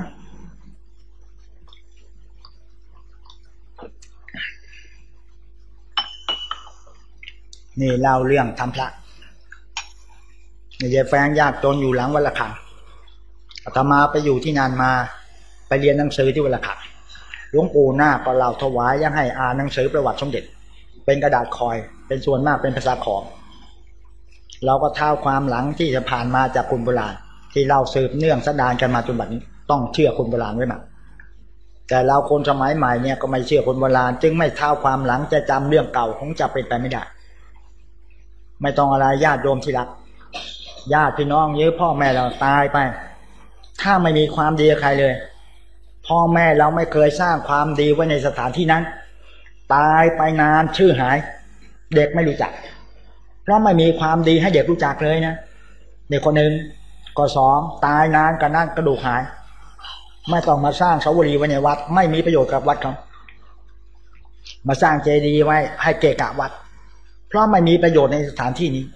นี่เล่าเรื่องทำพระนี่ยายแฟงยากจนอยู่หลังวัดละคังอาตมาไปอยู่ที่นานมาไปเรียนหนังสือที่วัดละคังหลวงปู่หน้าก็เล่าถวายยังให้อ่านหนังสือประวัติสมเด็จเป็นกระดาษคอยเป็นส่วนมากเป็นภาษาขอมเราก็เท่าความหลังที่จะผ่านมาจากคนโบราณที่เราสืบเนื่องสะดานกันมาจนบัดนี้ต้องเชื่อคนโบราณไว้มากแต่เราคนสมัยใหม่เนี่ยก็ไม่เชื่อคนโบราณจึงไม่เท่าความหลังจะจำเรื่องเก่าคงจะเป็นไปไม่ได้ไม่ต้องอะไรญาติโยมที่รักญาติพี่น้องเยอะพ่อแม่เราตายไปถ้าไม่มีความดีกับใครเลยพ่อแม่เราไม่เคยสร้างความดีไว้ในสถานที่นั้นตายไปนานชื่อหายเด็กไม่รู้จักเพราะไม่มีความดีให้เด็กรู้จักเลยนะเด็กคนหนึ่งก็สองตายนานกันนั่นกระดูกหายไม่ต้องมาสร้างเสาวรีย์ไว้ในวัดไม่มีประโยชน์กับวัดเขามาสร้างเจดีย์ไว้ให้เกะกะวัดเพราะไม่มีประโยชน์ในสถานที่นี้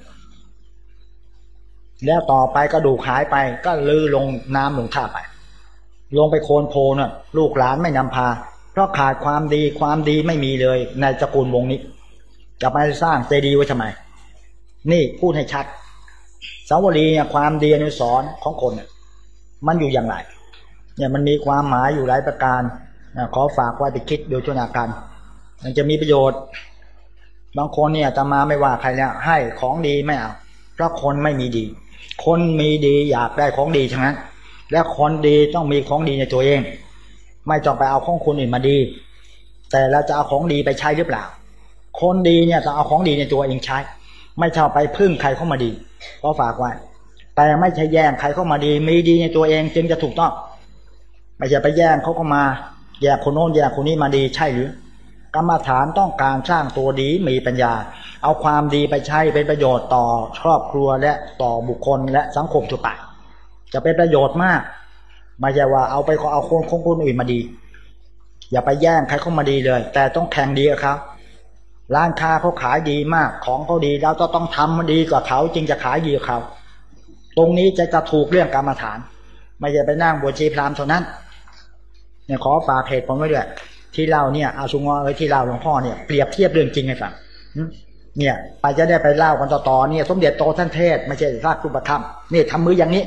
แล้วต่อไปกระดูกหายไปก็ลือลงน้ำลงท่าไปลงไปโคลนโพน่ะลูกหลานไม่นำพาเพราะขาดความดีความดีไม่มีเลยในตระกูลวงนี้จะไปสร้างเจดีย์ไว้ทำไมนี่พูดให้ชัดเสาวรีย์เนี่ยความดีอนุสรณ์ของคนเนี่ยมันอยู่อย่างไรเนี่ยมันมีความหมายอยู่หลายประการขอฝากไว้ไปคิดโดยจุนาการมันจะมีประโยชน์บางคนเนี่ยจะมาไม่ว่าใครแล้วให้ของดีไม่เอาเพราะคนไม่มีดีคนมีดีอยากได้ของดีทั้งนั้นและคนดีต้องมีของดีในตัวเองไม่ต้องไปเอาของคนอื่นมาดีแต่เราจะเอาของดีไปใช้หรือเปล่าคนดีเนี่ยจะเอาของดีในตัวเองใช้ไม่ชอบไปพึ่งใครเข้ามาดีก็ฝากไว้แต่ไม่ใช่แย่งใครเข้ามาดีมีดีในตัวเองจึงจะถูกต้องไม่ใช่ไปแย่งเขาเข้ามาแย่งคนโน้นแย่งคนนี้มาดีใช่หรือกรรมฐานต้องการสร้างตัวดีมีปัญญาเอาความดีไปใช้เป็นประโยชน์ต่อครอบครัวและต่อบุคคลและสังคมทั่วไปจะเป็นประโยชน์มากไม่ใช่ว่าเอาไปเอาคนของคนอื่นมาดีอย่าไปแย่งใครเข้ามาดีเลยแต่ต้องแข่งดีกับเขาร้านค้าเขาขายดีมากของเขาดีเราจะต้องทำมันดีกว่าเขาจึงจะขายดีกว่าเขาตรงนี้จะจะถูกเรื่องกรรมฐานไม่ใช่ไปนั่งบวชชีพราหมณ์เท่านั้นเนี่ยขอฝากเหตุผลไว้ด้วยที่เล่าเนี่ยอาสุงอเอ้ยที่เล่าหลวงพ่อเนี่ยเปรียบเทียบเรื่องจริงให้ฟังเนี่ยไปจะได้ไปเล่ากันต่อๆเนี่ยสมเด็จโตท่านเทศไม่ใช่ราชกุปธรรมนี่ทำมืออย่างนี้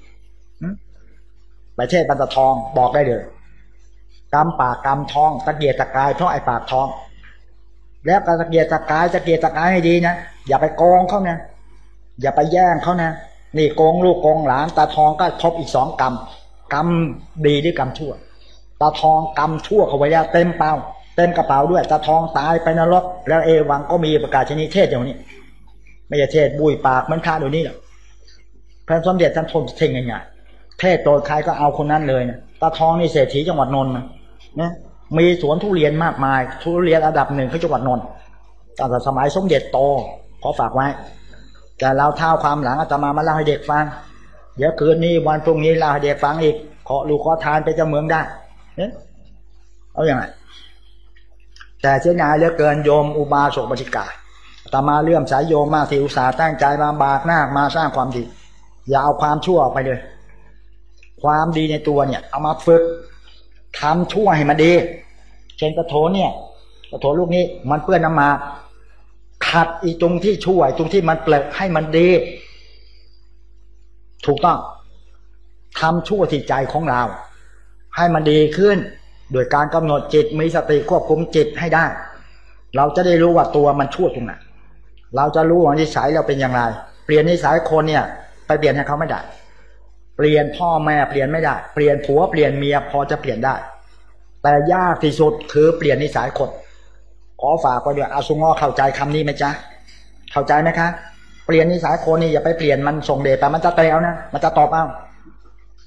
ไปเทศบรรทัดทองบอกได้เลยกรรมปากกรรมท้องตะเกียกตะกายเพราะไอ้ปากท้องแล้วตะเกียกตะกายตะเกียกตะกายให้ดีนะอย่าไปโกงเขานะอย่าไปแย่งเขานะนี่โกงลูกโกงหลานตาทองก็ทบอีกสองกรรมกรรมดีหรือกรรมชั่วตาทองกรรมชั่วเขาไว้แล้วเต็มเปล่าเต็มกระเป๋าด้วยตาทองตายไปนรกแล้วเอวังก็มีประกาศชนิดเทศอย่างนี้ไม่ใช่เทศบุยปากเหมือนพระเดี๋ยวนี้หรอกพระสมเด็จท่านทนเท่งง่ายๆเทศโดยใครก็เอาคนนั้นเลยนะตาทองนี่เศรษฐีจังหวัดนนท์นะมีสวนทุเรียนมากมายทุเรียนระดับหนึ่งของจังหวัดนนท์ตั้งแต่สมัยสมเด็จโตขอฝากไว้แต่เราเท่าความหลังอาตมามาเล่าให้เด็กฟังเดี๋ยวคืนนี้วันพรุ่งนี้เล่าให้เด็กฟังอีกขอลูกขอทานไปเจ้าเมืองได้เอาอย่างไรแต่เสียดายเหลือเกินโยมอุบาสกบัณฑิกาอาตมาเลื่อมสายโยมมากที่อุตส่าห์ตั้งใจมาบากหน้ามาสร้างความดีอย่าเอาความชั่วออกไปเลยความดีในตัวเนี่ยเอามาฝึกทำชั่วให้มันดีเช่นกระโถนเนี่ยกระโถนลูกนี้มันเปื้อนน้ำมาขัดอีตรงที่ชั่วตรงที่มันเปลกให้มันดีถูกต้องทำชั่วที่ใจของเราให้มันดีขึ้นโดยการกำหนดจิตมีสติควบคุมจิตให้ได้เราจะได้รู้ว่าตัวมันชั่วตรงไหนเราจะรู้ว่านิสัยเราเป็นอย่างไรเปลี่ยนนิสัยคนเนี่ยไปเปลี่ยนให้เขาไม่ได้เปลี่ยนพ่อแม่เปลี่ยนไม่ได้เปลี่ยนผัวเปลี่ยนเมียพอจะเปลี่ยนได้แต่ยากที่สุดคือเปลี่ยนนิสัยคนขอฝากไปด้วยอาสุงอเข้าใจคำนี้ไหมจ๊ะเข้าใจไหมคะเปลี่ยนนิสัยคนนี่อย่าไปเปลี่ยนมันส่งเดชไปมันจะเตะเอานะมันจะตอบเอา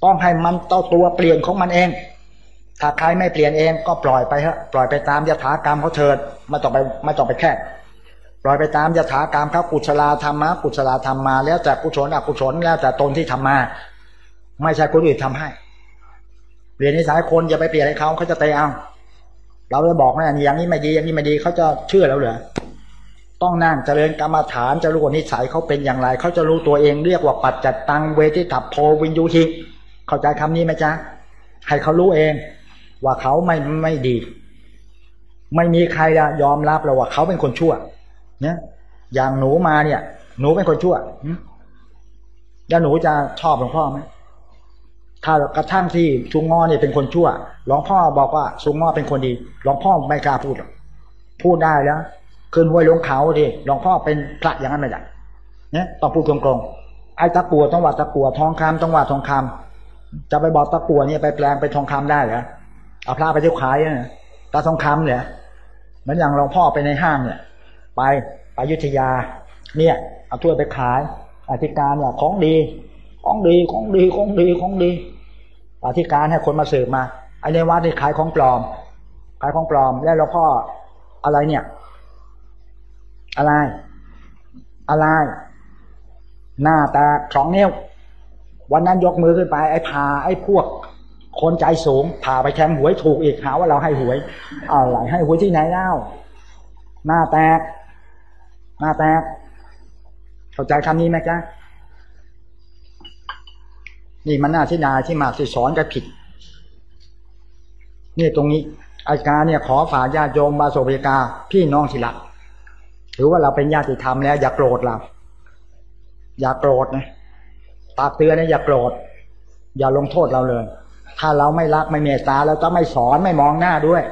ต้องให้มันเต้าตัวเปลี่ยนของมันเองถ้าใครไม่เปลี่ยนเองก็ปล่อยไปฮะปล่อยไปตามยถากรรมเขาเถิดไม่ต้องไปไม่ต้องไปแค่ปล่อยไปตามยถากรรมเขากุศลธรรมะกุศลธรรมมาแล้วแต่กุศลอกุศลแล้วแต่ตนที่ทำมาไม่ใช่คนอื่นทำให้เปลี่ยนนิสัยคนอย่าไปเปลี่ยนให้เขาเขาจะเตะเอาเราเลยบอกนะอย่างนี้ไม่ดีอย่างนี้ไม่ดีเขาจะเชื่อแล้วเหรอต้องนั่งเจริญกรรมฐานจะรู้ว่านิสัยเขาเป็นอย่างไรเขาจะรู้ตัวเองเรียกว่าปัจจัตตังเวทิตัพโพวินยูหิเข้าใจคำนี้ไหมจ๊ะให้เขารู้เองว่าเขาไม่ไม่ดีไม่มีใครยอมรับเลยว่าเขาเป็นคนชั่วเนี่ยอย่างหนูมาเนี่ยหนูเป็นคนชั่วแล้วหนูจะชอบหลวงพ่อไหมถ้ากระทั่งที่ซุงงอเนี่ยเป็นคนชั่วหลวงพ่อบอกว่าซุงงอเป็นคนดีหลวงพ่อไม่กล้าพูดหรอกพูดได้แล้วขึ้นห้วยลงเขาดิหลวงพ่อเป็นพระอย่างนั้นไม่ได้เนี่ยต้องพูดตรงๆไอ้ตะกั่วต้องว่าตะกั่วทองคำต้องว่าทองคำจะไปบอกตะกั่วเนี่ยไปแปลงเป็นทองคำได้เหรอเอาพระไปเที่ยวขายเนี่ยตาทองคำเนี่ยเหมือนอย่างหลวงพ่อไปในห้างเนี่ยไปไปอยุธยาเนี่ยเอาถ้วยไปขายอธิการเนี่ยของดีของดีของดีของดีของดีอธิการให้คนมาสืบมาไอ้ในวัดนี่ขายของปลอมขายของปลอมแล้วหลวงพ่ออะไรเนี่ยอะไรอะไรหน้าตาสองนิ้ววันนั้นยกมือขึ้นไปไอ้พาไอ้พวกคนใจสูงพาไปแทงหวยถูกอีกหาว่าเราให้หวยอะไรให้หวยที่ไหนเล่าหน้าแตกหน้าแตกเข้าใจคำนี้ไหมจ๊ะนี่มันน่าที่นาที่มาที่สอนกันผิดนี่ตรงนี้อาการเนี่ยขอฝากญาติโยมบาโสภิกาพี่น้องที่รักถือว่าเราเป็นญาติธรรมแล้วอย่าโกรธเราอย่าโกรธนะตักเตือนนะอย่าโกรธอย่าลงโทษเราเลยถ้าเราไม่รักไม่เมตตาเราจะไม่สอนไม่มองหน้าด้วย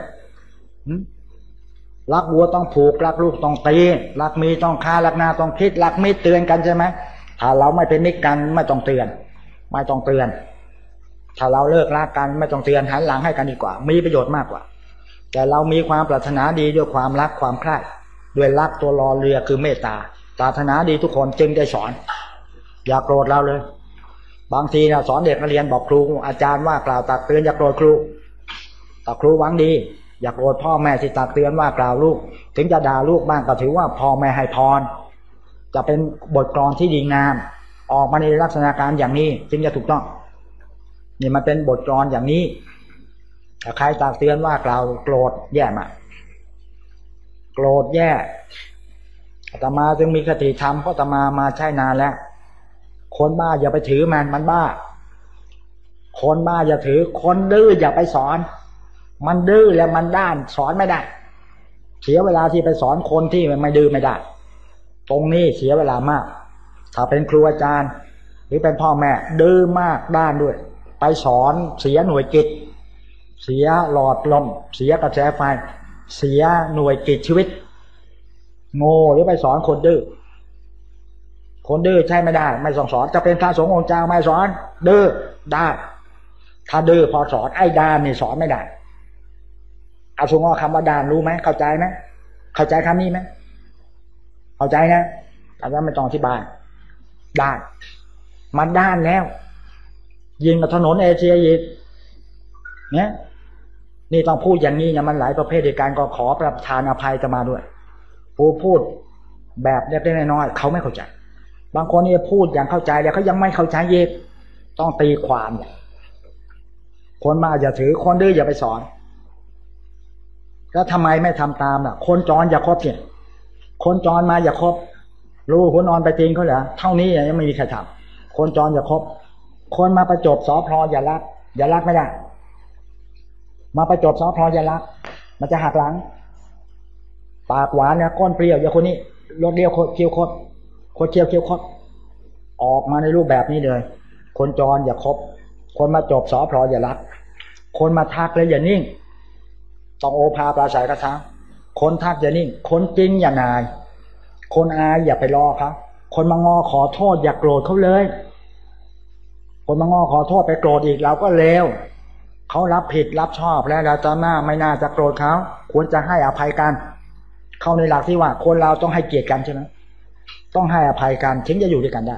รักวัวต้องผูกรักลูกต้องตีรักมีต้องฆ่ารักหน้าต้องคิดรักมิตรเตือนกันใช่ไหมถ้าเราไม่เป็นมิตรกันไม่ต้องเตือนไม่ต้องเตือนถ้าเราเลิกรักกันไม่ต้องเตือนหันหลังให้กันดีกว่ามีประโยชน์มากกว่าแต่เรามีความปรารถนาดีด้วยความรักความใคร่ด้วยรักตัวรอเรือคือเมตตาปรารถนาดีทุกคนจึงได้สอนอย่าโกรธเราเลยบางทีนะสอนเด็กนักเรียนบอกครูอาจารย์ว่ากล่าวตักเตือนอย่าโกรธครูแต่ครูหวังดีอย่าโกรธพ่อแม่ที่ตักเตือนว่ากล่าวลูกถึงจะด่าลูกบ้างก็ถือว่าพ่อแม่ให้พรจะเป็นบทกลอนที่ดีงามออกมาในลักษณะการอย่างนี้จึงจะถูกต้องนี่มันเป็นบทกลอนอย่างนี้ถ้าใครตักเตือนว่ากล่าวโกรธแย่มากโกรธแย่อาตมาจึงมีคติธรรมเพราะอาตมามาใช้นานแล้วคนบ้าอย่าไปถือมันมันบ้าคนบ้าอย่าถือคนดื้ออย่าไปสอนมันดื้อแล้วมันด้านสอนไม่ได้เสียเวลาที่ไปสอนคนที่มันไม่ดื้อไม่ได้ตรงนี้เสียเวลามากถ้าเป็นครูอาจารย์หรือเป็นพ่อแม่ดื้อมากด้านด้วยไปสอนเสียหน่วยกิจเสียหลอดลมเสียกระแสไฟเสียหน่วยกิจชีวิตโง่หรือไปสอนคนดื้อคนดื้อใช่ไม่ได้ไม่สอนสอนจะเป็นพระสงฆ์องค์เจ้าไม่สอนดื้อได้ถ้าดื้อพอสอนไอ้ด้านนี่สอนไม่ได้เอาสงฆ์คำว่าด้านรู้ไหมเข้าใจไหมเข้าใจคำนี้ไหมเข้าใจนะแต่ว่าไม่ต้องอธิบายด้านมันด้านแล้วยิงกับถนนเอเชียอีกเนี่ยนี่ต้องพูดอย่างนี้เนี่ยมันหลายประเภทในการก็ขอประทานอภัยจะมาด้วยผู้พูดแบบเล็กๆน้อยๆเขาไม่เข้าใจบางคนนี่พูดอย่างเข้าใจแล้วเขายังไม่เข้าใจเย็บต้องตีความเนี่ยคนมาอย่าถือคนดื้ออย่าไปสอนแล้วทำไมไม่ทำตามล่ะคนจรอย่าคบเนี่ยคนจรมาอย่าคบรู้คนนอนไปจริงเขาเหรอเท่านี้ยังไม่มีใครทำคนจรอย่าคบคนมาประจบสอพลออย่ารักอย่ารักไม่ได้มาประจบสอพลออย่ารักมันจะหักหลังปากหวานเนี่ยก้นเปรี้ยวอย่าคนนี้รสเดียวเคี้ยวคดคนเคี้ยวเคี้ยวคดออกมาในรูปแบบนี้เลยคนจรอย่าคบคนมาจบสอพลออย่ารักคนมาทักเลยอย่านิ่งต้องโอภาปราศัยกระทำคนทักอย่านิ่งคนจริงอย่านายคนอายอย่าไปรอครับคนมางอขอโทษอย่าโกรธเขาเลยคนมางอขอโทษไปโกรธอีกเราก็เลวเขารับผิดรับชอบแล้วเราจะหน้าไม่น่าจะโกรธเขาควรจะให้อภัยกันเข้าในหลักที่ว่าคนเราต้องให้เกียรติกันใช่ไหมต้องให้อภัยกันถึงจะอยู่ด้วยกันได้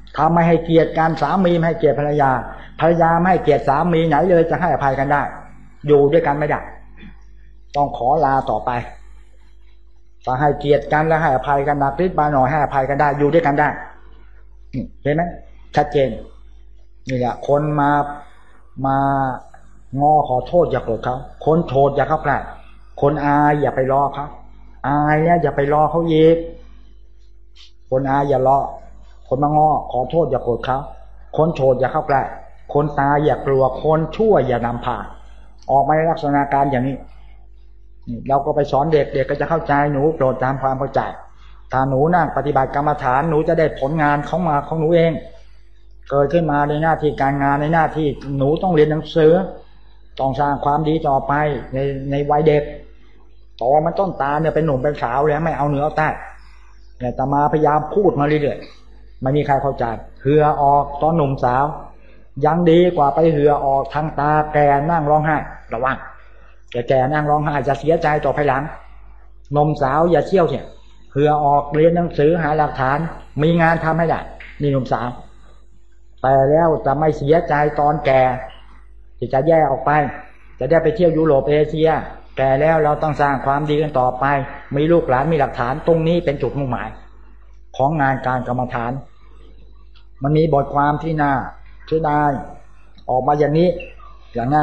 ถ้าไม่ให้เกียรติการสามีไม่ให้เกียรติภรรยาภรรยาไม่ให้เกียรติสามีไหนเลยจะให้อภัยกันได้อยู่ด้วยกันไม่ได้ต้องขอลาต่อไปถ้าให้เกียรติกันแล้วให้อภัยกันนักนิดบาหน่อยให้อภัยกันได้อยู่ด้วยกันได้เห็นไหมชัดเจนนี่แหละคนมามางอขอโทษอย่าโกรธเขาคนโทษอย่าเข้าใกล้คนอายอย่าไปรอเขาอายเนี่ยอย่าไปรอเขาอีกคนอายอย่ารอคนมางอขอโทษอย่าโกรธเขาคนโทษอย่าเข้าใกล้คนตายอย่ากลัวคนชั่วอย่านำพาออกมาในลักษณะการอย่างนี้เราก็ไปสอนเด็กเด็กก็จะเข้าใจหนูโปรดตามความเข้าใจถ้าหนูนั่งปฏิบัติกรรมฐานหนูจะได้ผลงานของมาของหนูเองเกิดขึ้นมาในหน้าที่การงานในหน้าที่หนูต้องเรียนหนังสือต้องสร้างความดีต่อไปในในวัยเด็กต่อมันต้นตาเนี่ยเป็นหนุ่มเป็นสาวแล้วไม่เอาเหนือเอาใต้เนี่ยแต่มาพยายามพูดมาเรื่อยๆไม่มีใครเข้าใจเหือออกตอนหนุ่มสาวยังดีกว่าไปเหือออกทางตาแกนั่งร้องไห้ระวังแกแกนั่งร้องไห้จะเสียใจต่อภายหลังนมสาวอย่าเที่ยวเนี่ยเหือออกเรียนหนังสือหาหลักฐานมีงานทำให้ได้นี่หนุ่มสาวแต่แล้วจะไม่เสียใจตอนแก่ที่จะแยกออกไปจะได้ไปเที่ยวยุโรปเอเชียแก่แล้วเราต้องสร้างความดีกันต่อไปมีลูกหลานมีหลักฐานตรงนี้เป็นจุดมุ่งหมายของงานการกรรมฐานมันมีบทความที่น่าเสียดายออกมาอย่างนี้อย่างนั้น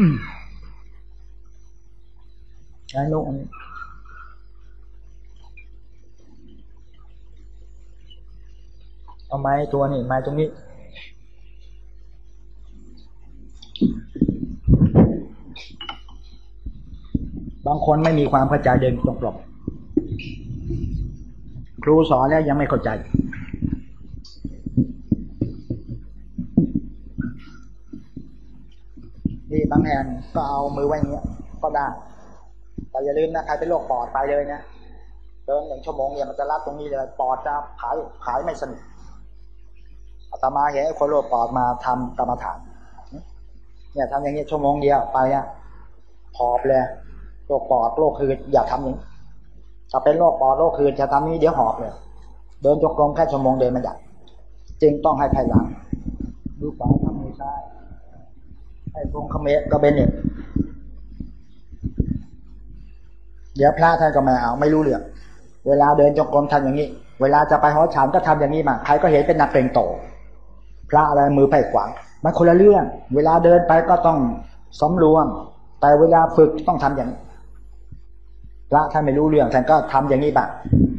ไอ้ลูกเอาไม้ตัวนี่ไม้ตรงนี้บางคนไม่มีความเข้าใจเดินตรงกลมครูสอนแล้วยังไม่เข้าใจนี่บางแห่งก็เอามือไว้อย่างเงี้ยก็ได้แต่อย่าลืมนะใครเป็นโรคปอดไปเลยนะเดินหนึ่งชั่วโมงเนี่ยมันจะรัดตรงนี้เลยปอดจะหายหายไม่สนิทอาตมาเห็นคนโรคปอดมาทำกรรมฐานเนี่ยทำอย่างนี้ชั่วโมงเดียวไปอ่ะหอบเลยโรคปอดโรคหืดอย่าทำอย่างนี้ถ้าเป็นโรคปอดโรคหืดจะทำนี้เดี๋ยวหอบเลยเดินจงกรมแค่ชั่วโมงเดินไม่ได้จึงต้องให้ภายหลังดูขวาทำมือซ้ายให้ตรงเขมรก็เป็นเนี่ยเดี๋ยวพระท่านก็ไม่เอาไม่รู้เรื่องเวลาเดินจงกรมทำอย่างนี้เวลาจะไปหอฉันก็ทำอย่างนี้มาใครก็เห็นเป็นนักเกรงโตพระอะไรมือไผ่ขวางมันคนละเรื่องเวลาเดินไปก็ต้องสำรวมแต่เวลาฝึกต้องทำอย่างนี้พระท่านไม่รู้เรื่องท่านก็ทำอย่างนี้บ้าง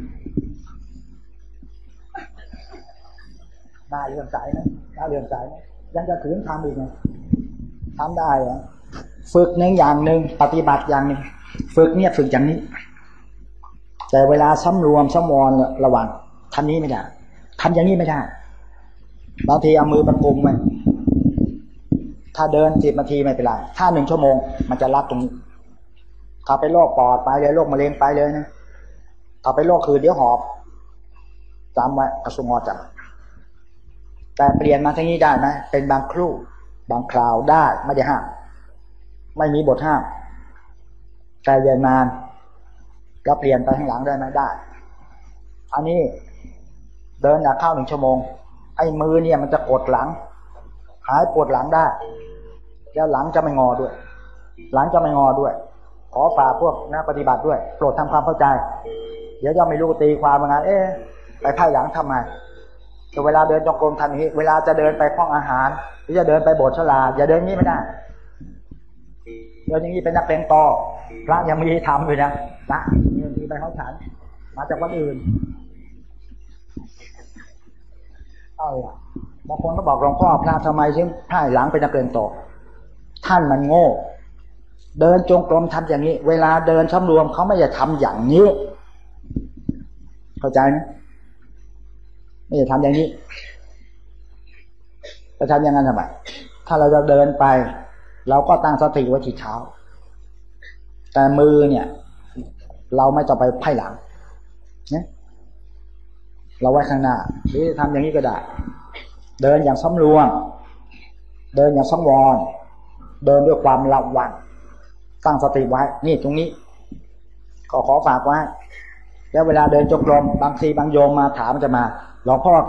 ได้เรื่องสายไหมได้เรื่องสายไหมยังจะขืนทำอีกไงทำได้เหรอฝึกหนึ่งอย่างหนึ่งปฏิบัติอย่างหนึ่งฝึกเนี่ยฝึกอย่างนี้แต่เวลาสำรวมสำวรระวังทำนี้ไม่ได้ทำอย่างนี้ไม่ได้บางทีเอามือประกุมไว้ถ้าเดินสิบนาทีไม่เป็นไรถ้าหนึ่งชั่วโมงมันจะรัดตรงนี้ถ้าไปโรคปอดไปเลยโรคมะเร็งไปเลยนะถ้าไปโรคคือเดี๋ยวหอบจำไว้กระสุนงอจับแต่เปลี่ยนมาทางนี้ได้ไหมเป็นบางครู่บางคราวได้ไม่ได้ห้ามไม่มีบทห้ามแต่อย่านานก็เปลี่ยนไปข้างหลังได้ไหมได้อันนี้เดินหนักเข้าหนึ่งชั่วโมงไอ้มือเนี่ยมันจะกดหลังหายปวดหลังได้แล้วหลังจะไม่งอด้วยหลังจะไม่งอด้วยขอฝากพวกนักปฏิบัติด้วยโปรดทำความเข้าใจเดี๋ยวจะไม่รู้ตีความยังไงเอ๊ะไปไพ่หลังทำไมแต่เวลาเดินจงกรมทำอย่างนี้เวลาจะเดินไปห้องอาหารหรือจะเดินไปโบสถ์ฉลาดอย่าเดินนี้ไม่ได้เดินอย่างนี้เป็นนักเลงต่อพระยังมีทำอยู่นะนะบางทีไปเขาฉันมาจากวัดอื่นเอาล่ะบางคนก็บอกหลวงพ่อพระทำไมถึงไพ่หลังเป็นนักเลงต่อท่านมันโง่เดินจงกรมทำอย่างนี้เวลาเดินสำรวมเขาไม่จะทำอย่างนี้เข้าใจไหมไม่จะทำอย่างนี้จะทำอย่างนั้นทำไมถ้าเราจะเดินไปเราก็ตั้งสติไว้ที่เท้าแต่มือเนี่ยเราไม่ต้องไปไพ่หลังเนี่ยเราไว้ข้างหน้าหรือทำอย่างนี้ก็ได้เดินอย่างสำรวมเดินอย่างสังวรเดินด้วยความระวังตั้งสติไว้นี่ตรงนี้ก็ขอฝากไว้แล้วเวลาเดินจงกรมบางทีบางโยมมาถามจะมาหลวงพ่อคะ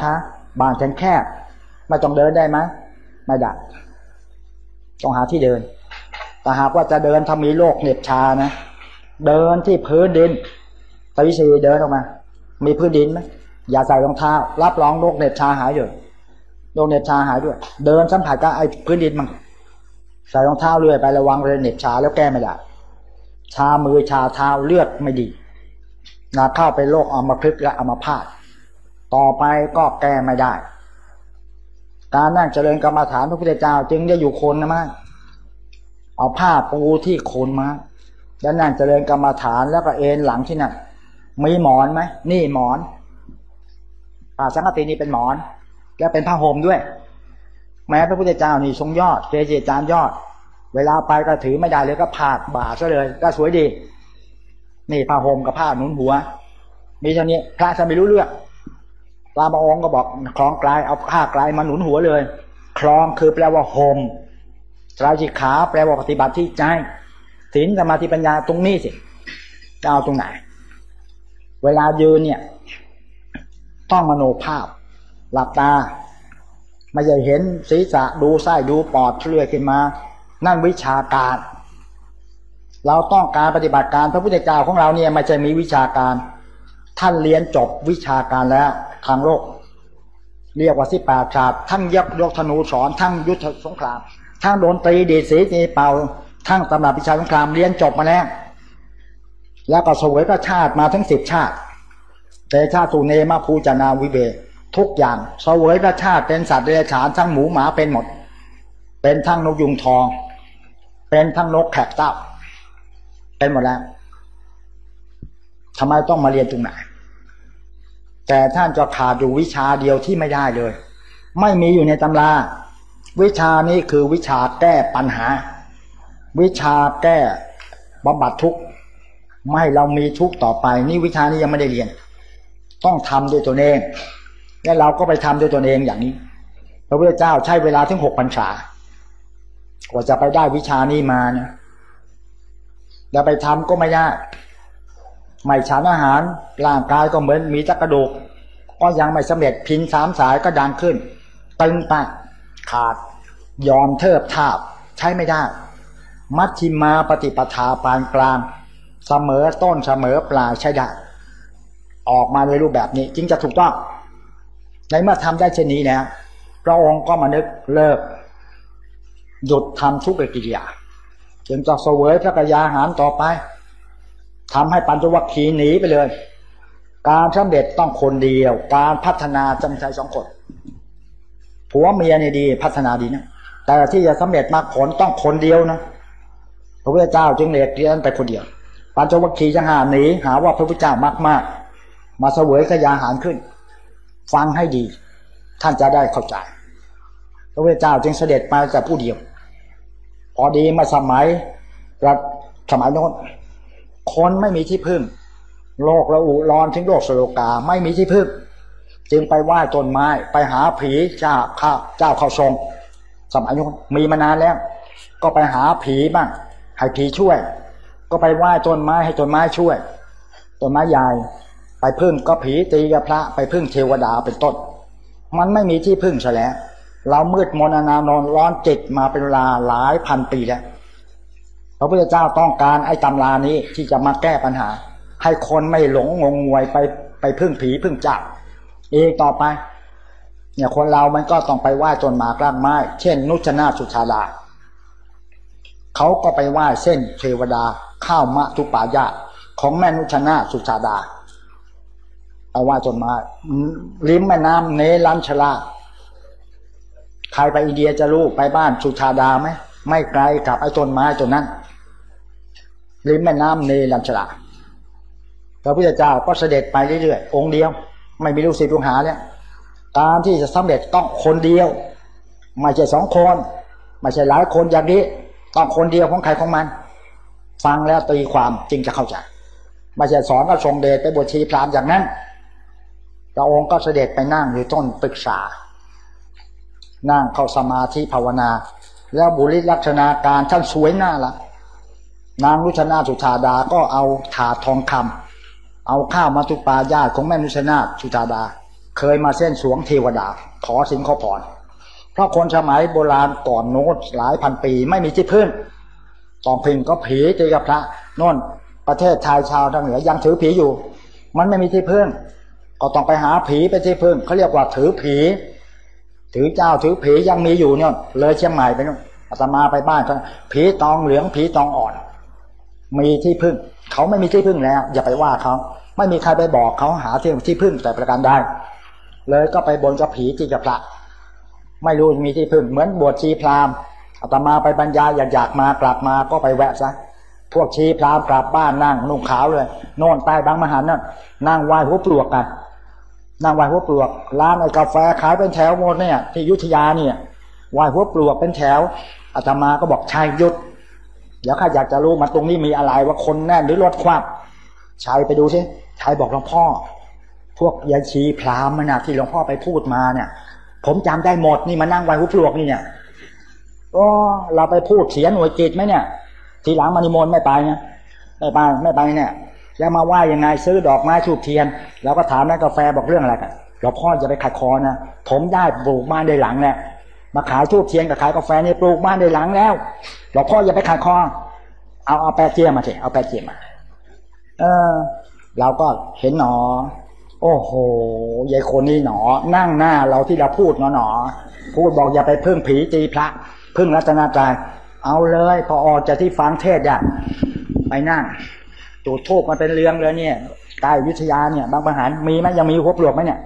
บ้านแคบไม่ต้องเดินได้ไหมไม่ได้ต้องหาที่เดินแต่หากว่าจะเดินถ้ามีโรคเหน็บชานะเดินที่พื้นดินตีสี่เดินออกมามีพื้นดินไหมอย่าใส่รองเท้ารับรองโรคเหน็บชาหายเลยโรคเหน็บชาหายด้วยเดินสัมผัสกับไอ้พื้นดินมันใส่รองเท้าเรื่อยไประวังเลยเหน็บชาแล้วแก้ไม่ได้ชามือชาเท้าเลือดไม่ดีนาเข้าไปโรคอัมพฤกษ์และอัมพาตต่อไปก็แก้ไม่ได้การนั่งเจริญกรรมฐานพระพุทธเจ้าจึงจะอยู่โคนนะมั้งเอาผ้าปูที่โคนมาแล้วนั่งเจริญกรรมฐานแล้วก็เอนหลังที่นั่นมีหมอนไหมนี่หมอนผ้าสังฆตินี่เป็นหมอนแล้วเป็นผ้าห่มด้วยแม้พระพุทธเจ้านี่ทรงยอดเกจิอาจารย์ยอดเวลาไปก็ถือไม่ได้เลยก็พาดบ่าซะเลยก็สวยดีนี่ผ้าห่มกับผ้าหนุนหัวมีเท่านี้พระจะไม่รู้เรื่องพระบางองค์ก็บอกคล้องกลายเอาผ้ากลายมาหนุนหัวเลยคล้องคือแปลว่าห่มไตรสิกขาแปลว่าปฏิบัติที่ใจศีลสมาธิปัญญาตรงนี้สิจะเอาตรงไหนเวลายืนเนี่ยต้องมโนภาพหลับตาไม่ใช่เห็นศีรษะดูไส้ดูปอดเลื่อยขึ้นมานั่นวิชาการเราต้องการปฏิบัติการพระพุทธเจ้าของเราเนี่ยไม่ใช่มีวิชาการท่านเรียนจบวิชาการแล้วทางโลกเรียกว่าสิบแปดศาสตร์ทั้งยกยกธนูสอนทั้งยุทธสงครามทั้งดนตรีดีดสีตีเป่าทั้งตำราวิชาสงครามเรียนจบมาแล้วแล้วก็เสวยพระชาติมาทั้งสิบชาติแต่ชาติสุเนมาภูจนาวิเบทุกอย่างเสวยพระชาติเป็นสัตว์เดรัจฉานทั้งหมูหมาเป็นหมดเป็นทั้งนกยุงทองเป็นทั้งนกแขกเต้าเป็นหมดแล้วทำไมต้องมาเรียนตรงไหนแต่ท่านจะขาดอยู่วิชาเดียวที่ไม่ได้เลยไม่มีอยู่ในตำราวิชานี้คือวิชาแก้ปัญหาวิชาแก้บำบัดทุกข์ไม่ให้เรามีทุกข์ต่อไปนี่วิชานี้ยังไม่ได้เรียนต้องทำด้วยตนเองและเราก็ไปทำด้วยตนเองอย่างนี้พระพุทธเจ้าใช้เวลาถึงหกพรรษากว่าจะไปได้วิชานี้มาเนี่ยแล้วไปทำก็ไม่ยากไม่ฉันอาหารร่างกายก็เหมือนมีจักกระดูกก็ยังไม่สำเร็จพินสามสายก็ดังขึ้นตึงปะขาดยอมเทิบทาบใช้ไม่ได้มัชฌิมาปฏิปทาปานกลางเสมอต้นเสมอปลายใช้ได้ออกมาในรูปแบบนี้จึงจะถูกต้องในเมื่อทำได้เช่นนี้แล้วพระองค์ก็มานึกเลิกหยุดทำทุกกิริยาจึงจะเสวยพระกยาหารต่อไปทำให้ปัญจวัคคีย์หนีไปเลยการสำเร็จต้องคนเดียวการพัฒนาจำใจสองคนผัวเมียนี่ดีพัฒนาดีนะแต่ที่จะสำเร็จมรรคผลต้องคนเดียวนะพระพุทธเจ้าจึงเรียกเรียนไปคนเดียวปัญจวัคคีย์จะหาหนีหาว่าพระพุทธเจ้ามากมากมาเสวยขยาหารขึ้นฟังให้ดีท่านจะได้เข้าใจพระพุทธเจ้าจึงเสด็จมาแต่ผู้เดียวพอดีมาสมัยรัชสมัยโน้นคนไม่มีที่พึ่งโลกระอุร้อนถึงโลกสโลกาไม่มีที่พึ่งจึงไปไหว้ต้นไม้ไปหาผีเจ้าข้าเจ้าเข้าทรงสมัยโน้นมีมานานแล้วก็ไปหาผีบ้างให้ผีช่วยก็ไปไหว้ต้นไม้ให้ต้นไม้ช่วยต้นไม้ใหญ่ไปพึ่งก็ผีตีกับพระไปพึ่งเทวดาเป็นต้นมันไม่มีที่พึ่งซะแล้วเรามืดมนอนานอนร้อนจิตมาเป็นเวลาหลายพันปีแล้วพระพุทธเจ้าต้องการไอ้ตำรานี้ที่จะมาแก้ปัญหาให้คนไม่หลงงงงวยไปไปพึ่งผีพึ่งเจ้าเองต่อไปเนี่ยคนเรามันก็ต้องไปไหว้ต้นหมากรากไม้เช่นนุชนาถสุชาดาเขาก็ไปไหว้เส้นเทวดาข้าวมะทุปายาของแม่นุชนาถสุชาดาไปไหว้ต้นไม้ริมแม่น้ำเนรัญชลาใครไปอินเดียจะรู้ไปบ้านสุชาดาไหมไม่ไกลกับไอ้ต้นไม้ต้นนั้นริมแม่น้ำเนรัญชลาพระพุทธเจ้าก็เสด็จไปเรื่อยๆองค์เดียวไม่มีลูกศิษย์ลูกหาแล้วการที่จะสำเร็จต้องคนเดียวไม่ใช่สองคนไม่ใช่หลายคนอย่างนี้ต้องคนเดียวของใครของมันฟังแล้วตีความจึงจะเข้าใจไม่ใช่สอนก็ทรงเดชไปบวชชีพรามอย่างนั้นพระองค์ก็เสด็จไปนั่งอยู่ต้นปรึกษานั่งเข้าสมาธิภาวนาแล้วบุริลักษณะการท่านสวยหน้าละนางนุชนาถสุชาดาก็เอาถาดทองคำเอาข้าวมัทุปายาตของแม่นุชนาถสุชาดาเคยมาเส้นสวงเทวดาขอสินขอพรเพราะคนสมัยโบราณก่อนโน้นหลายพันปีไม่มีที่พึ่งต้องพึ่งก็ผีตีกับพระโน่นประเทศชายชาวทางเหนือยังถือผีอยู่มันไม่มีที่พึ่งก็ต้องไปหาผีไปที่พึ่งเขาเรียกว่าถือผีถือเจ้าถือผียังมีอยู่เนี่ยเลยเชียงใหม่ไปนู่นอาตมาไปบ้านเขาผีตองเหลืองผีตองอ่อนมีที่พึ่งเขาไม่มีที่พึ่งแล้วอย่าไปว่าเขาไม่มีใครไปบอกเขาหาที่ที่พึ่งแต่ประการใดเลยก็ไปบนกับผีจีกับพระไม่รู้มีที่พึ่งเหมือนบวชชีพราหมณ์อาตมาไปบรรยายอยากมากลับมาก็ไปแวะซะพวกชีพราหมณ์กลับบ้านนั่งนุ่งขาวเลยโน่นใต้บางมหันนั่นนั่งไหว้หัวปลวกกันนั่งไหว้หัวปลวกร้านไอ้กาแฟขายเป็นแถวหมดเนี่ยที่อยุธยาเนี่ยไหว้หัวปลวกเป็นแถวอาตมาก็บอกชายหยุดเดี๋ยวข้าอยากจะรู้มาตรงนี้มีอะไรว่าคนแน่นหรือรถคว่ำชายไปดูสิชายบอกหลวงพ่อพวกยาชีพราหมณ์นะที่หลวงพ่อไปพูดมาเนี่ยผมจำได้หมดนี่มานั่งไหว้หัวปลวกนี่เนี่ยโอ้เราไปพูดเสียหน่วยจิตไหมเนี่ยทีหลังมานิมนต์ไม่ไปนะไม่ไปไม่ไปเนี่ยแล้วมาว่ายังไงซื้อดอกไม้ทูบเทียนแล้วก็ถามนักกาแฟบอกเรื่องอะไรกันหลวงพ่อจะไปขัดคอนะผมได้ปลูกบ้านได้หลังแล้วมาขายทูบเทียนกับขายกาแฟนี่ปลูกบ้านได้หลังแล้วหลวงพ่ออย่าไปขัดคอเอาเอาแปะเจียมาสิเอาแปะเจียมาเออเราก็เห็นหนอโอ้โหยายคนนี้หนอนั่งหน้าเราที่เราพูดหนอหนอพูดบอกอย่าไปพึ่งผีตีพระพึ่งรัตนตรัยเอาเลยพอออกจากที่ฟังเทศน์อ่ะไปนั่งจุดธูปมันเป็นเรื่องเลยเนี่ยใกล้วิทยาเนี่ยบางประหารมีไหมยังมีหัวปลวกไหมเนี่ย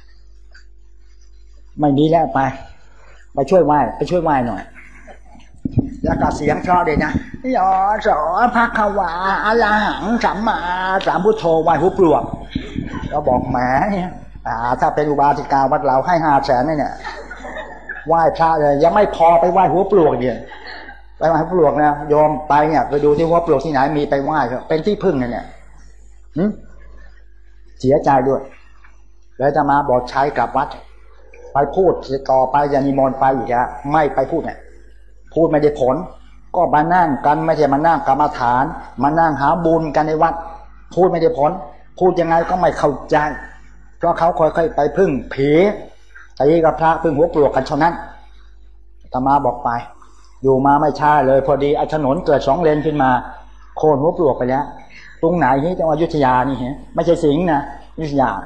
ไม่มีแล้วไปไปช่วยไหว้ไปช่วยไหว้หน่อยแล้วก็เสียงเพราะเด็นะยอสอภะคะวาอะระหังสัมมาสัมพุทโธไหว้หัวปลวกเราบอกแหมอ่าถ้าเป็นอุบาสิกาวัดเราให้ห้าแสนเนี่ยไหว้พระเลยยังไม่พอไปไหว้หัวปลวกเนี่ยไปไหว้หัวปลวกนะโยมไปเนี่ยไปดูที่หัวปลวกที่ไหนมีไปไหว้เป็นที่พึ่งเนี่ยเสียใจด้วยแล้วจะมาบอกใช้กลับวัดไปพูดต่อไปอย่านิมนต์ไปอีกแล้วไม่ไปพูดเนี่ยพูดไม่ได้ผลก็มานั่งกันไม่ใช่มานั่งกรรมฐานมานั่งหาบุญกันในวัดพูดไม่ได้ผลพูดยังไงก็ไม่เข้าใจเพราะเขาค่อยๆไปพึ่งผีตีกับพระพึ่งหัวปลวกกันเท่านั้นอาตมาบอกไปอยู่มาไม่ช้าเลยพอดีไอ้ถนนเกิดสองเลนขึ้นมาโค่นหัวปลวกไปแล้วตรงไหนนี่จังหวัดอยุธยานี่ฮะไม่ใช่สิงห์นะอยุธยา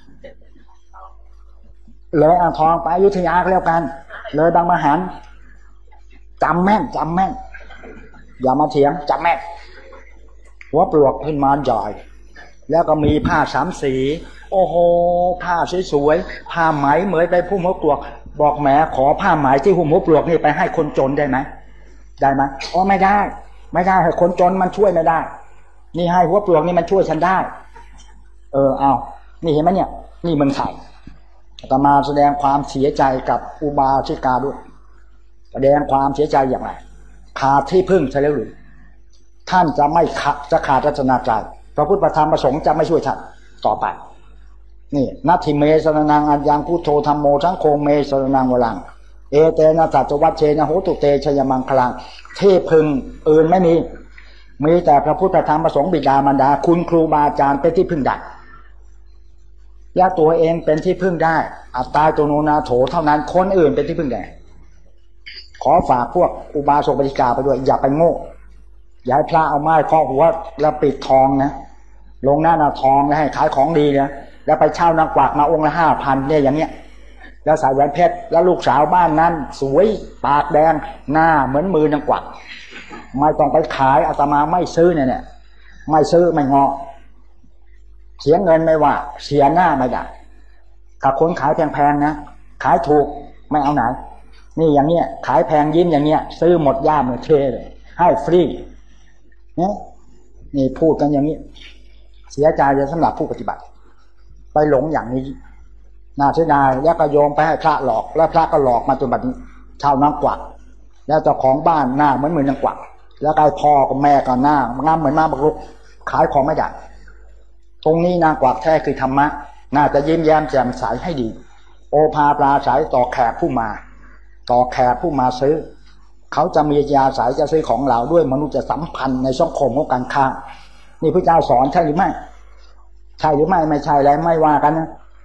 เลยอ่างทองไปอยุธยาก็แล้วกันเลยบางมหันจำแม่นจำแม่นอย่ามาเถียงจำแม่นหัวปลวกขึ้นมาใหญ่แล้วก็มีผ้าสามสีโอ้โหผ้าสวยๆผ้าไหมเหมือนไปพุ่มหัวปลวกบอกแหมขอผ้าไหมที่หุ้มหัวปลวกนี่ไปให้คนจนได้ไหมได้ไหมอ๋อไม่ได้ไม่ได้ให้คนจนมันช่วยไม่ได้นี่ให้หัวปลวกนี่มันช่วยฉันได้เออเอานี่เห็นไหมเนี่ยนี่เมืองไทยอาตมาแสดงความเสียใจกับอุบาสิกาด้วยแสดงความเสียใจอย่างไรขาดที่พึ่งใช่แล้วหรือท่านจะไม่ขาดจะขาดรัตนาใจพระพุทธธรรมประสงค์จะไม่ช่วยท่านต่อไปนี่นัตถิเมสรนังอัญญังพุทโธธัมโมสังโฆเมสรนังวรังเอเตนะสัจวัชเชนะโหตุเตชยมังคลังที่พึ่งอื่นไม่มีมีแต่พระพุทธธรรมประสงค์บิดามารดาคุณครูบาอาจารย์เป็นที่พึ่งได้และตัวเองเป็นที่พึ่งได้อัตตาโตโนนาโถเท่านั้นคนอื่นเป็นที่พึ่งได้ขอฝากพวกอุบาสกบริกาไปด้วยอย่าไปโง่อย่าให้พระเอาไม้เคาะหัวแล้วปิดทองนะลงหน้าหน้าทองแล้วให้ขายของดีนะแล้วไปเช่านางกวักมาองค์ละห้าพันเนี่ยอย่างเงี้ยแล้วใส่แหวนเพชรแล้วลูกสาวบ้านนั้นสวยปากแดงหน้าเหมือนมือนางกวักไม่ต้องไปขายอาตมาไม่ซื้อเนี่ยเนี่ยไม่ซื้อไม่งอเสียเงินไม่ว่าเสียหน้าไม่ได้กับคนขายแพงๆนะขายถูกไม่เอาไหนนี่อย่างเงี้ยขายแพงยิ้มอย่างเงี้ยซื้อหมดย่ามือเทเลยให้ฟรีเนี่ยนี่พูดกันอย่างนี้เสียใจจะสำหรับผู้ปฏิบัติไปหลงอย่างนี้น่าเสียดายแล้วก็โยมไปให้พระหลอกแล้วพระก็หลอกมาจนบัดนี้ชาวนางกวักแล้วเจ้าของบ้านหน้าเหมือนเหมือนนางกวักแล้วก็พ่อกับแม่ก็หน้างามเหมือนมาบักลุกขายของไม่ได้ตรงนี้นางกวักแท้คือธรรมะน่าจะยิ้มแย้มแจ่มใสให้ดีโอภาปราศัยต่อแขกผู้มาต่อแขกผู้มาซื้อเขาจะมียาสายจะซื้อของเราด้วยมนุษยสัมพันธ์ในสังคมของการค้านี่พระเจ้าสอนใช่หรือไม่ใช่หรือไม่ไม่ใช่แล้วไม่ว่ากันนะ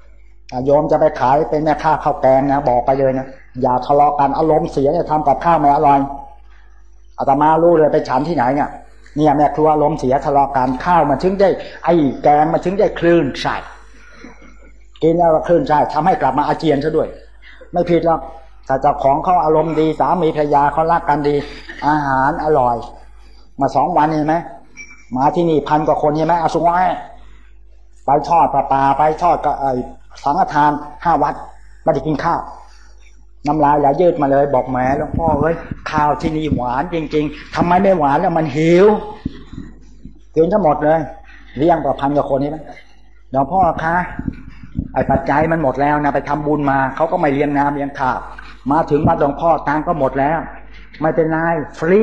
โยมจะไปขายเป็นแม่ค้าข้าวแกงนะบอกไปเลยนะอย่าทะเลาะกันอารมณ์เสียเนี่ยทำกับข้าวไม่อร่อยอาตมารู้เลยไปฉันที่ไหนเนี่ยเนี่ยแม่ครัวอารมณ์เสียทะเลาะกันข้าวมันถึงได้ไอ้แกงมันถึงได้คลื่นไส้กินแล้วคลื่นไส้ทำให้กลับมาอาเจียนซะด้วยไม่ผิดหรอกแต่เจ้าของเขาอารมณ์ดีสามีภรรยาเขารักกันดีอาหารอร่อยมาสองวันเห็นไหมมาที่นี่พันกว่าคนเห็นไหมเอาสุงไว้ไปทอดปลาปลาไปทอดก็ไอ้สังฆทานห้าวัดไม่ได้กินข้าวน้ำลายไหลยืดมาเลยบอกแหมหลวงพ่อเอ้ยข้าวที่นี่หวานจริงๆทำไมไม่หวานแล้วมันหิวกินทั้งหมดเลยเลี้ยงกว่าพันกว่าคนนี่ไหมหลวงพ่อคะไอ้ปัจจัยมันหมดแล้วนะไปทำบุญมาเขาก็ไม่เลี้ยงน้ำเลี้ยงข้าวมาถึงมาหลวงพ่อตังก็หมดแล้วไม่เป็นไรฟรี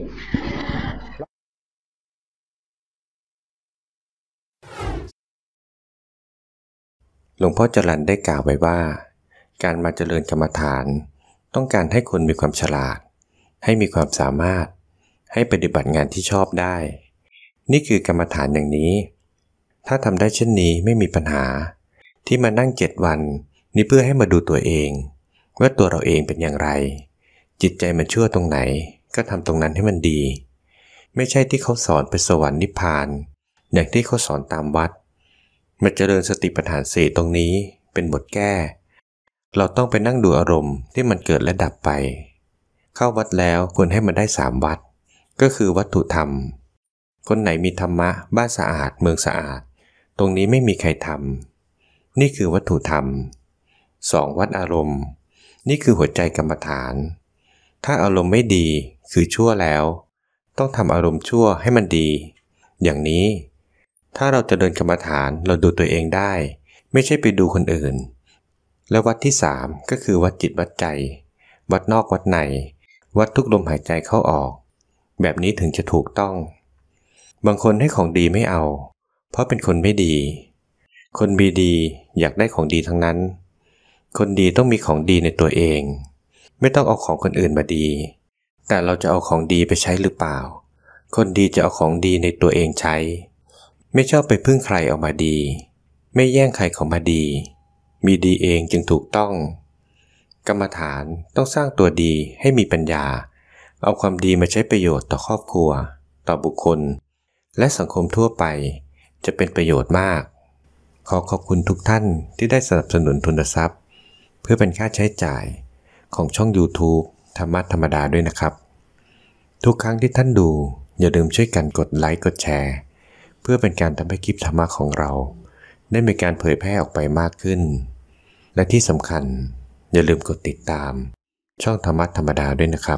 หลวงพ่อจรัญได้กล่าวไว้ว่าการมาเจริญกรรมฐานต้องการให้คนมีความฉลาดให้มีความสามารถให้ปฏิบัติงานที่ชอบได้นี่คือกรรมฐานอย่างนี้ถ้าทำได้เช่นนี้ไม่มีปัญหาที่มานั่งเจ็ดวันนี่เพื่อให้มาดูตัวเองว่าตัวเราเองเป็นอย่างไรจิตใจมันชั่วตรงไหนก็ทำตรงนั้นให้มันดีไม่ใช่ที่เขาสอนไปสวรรค์นิพพานอย่างที่เขาสอนตามวัดมาเจริญสติปัฏฐานสี่ตรงนี้เป็นบทแก้เราต้องไปนั่งดูอารมณ์ที่มันเกิดและดับไปเข้าวัดแล้วควรให้มันได้สามวัดก็คือวัตถุธรรมคนไหนมีธรรมะบ้านสะอาดเมืองสะอาดตรงนี้ไม่มีใครทำนี่คือวัตถุธรรมสองวัดอารมณ์นี่คือหัวใจกรรมฐานถ้าอารมณ์ไม่ดีคือชั่วแล้วต้องทำอารมณ์ชั่วให้มันดีอย่างนี้ถ้าเราจะเดินกรรมฐานเราดูตัวเองได้ไม่ใช่ไปดูคนอื่นและวัดที่สามก็คือวัดจิตวัดใจวัดนอกวัดในวัดทุกลมหายใจเข้าออกแบบนี้ถึงจะถูกต้องบางคนให้ของดีไม่เอาเพราะเป็นคนไม่ดีคนมีดีอยากได้ของดีทั้งนั้นคนดีต้องมีของดีในตัวเองไม่ต้องเอาของคนอื่นมาดีแต่เราจะเอาของดีไปใช้หรือเปล่าคนดีจะเอาของดีในตัวเองใช้ไม่ชอบไปพึ่งใครออกมาดีไม่แย่งใครเขามาดีมีดีเองจึงถูกต้องกรรมฐานต้องสร้างตัวดีให้มีปัญญาเอาความดีมาใช้ประโยชน์ต่อครอบครัวต่อบุคคลและสังคมทั่วไปจะเป็นประโยชน์มากขอขอบคุณทุกท่านที่ได้สนับสนุนทุนทรัพย์เพื่อเป็นค่าใช้จ่ายของช่อง YouTube ธรรมะธรรมดาด้วยนะครับทุกครั้งที่ท่านดูอย่าลืมช่วยกันกดไลค์กดแชร์เพื่อเป็นการทำให้คลิปธรรมะของเราได้มีการเผยแพร่ออกไปมากขึ้นและที่สำคัญอย่าลืมกดติดตามช่องธรรมะธรรมดาด้วยนะครับ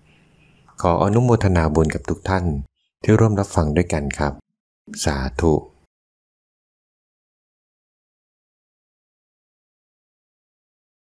ขออนุโมทนาบุญกับทุกท่านที่ร่วมรับฟังด้วยกันครับสาธุ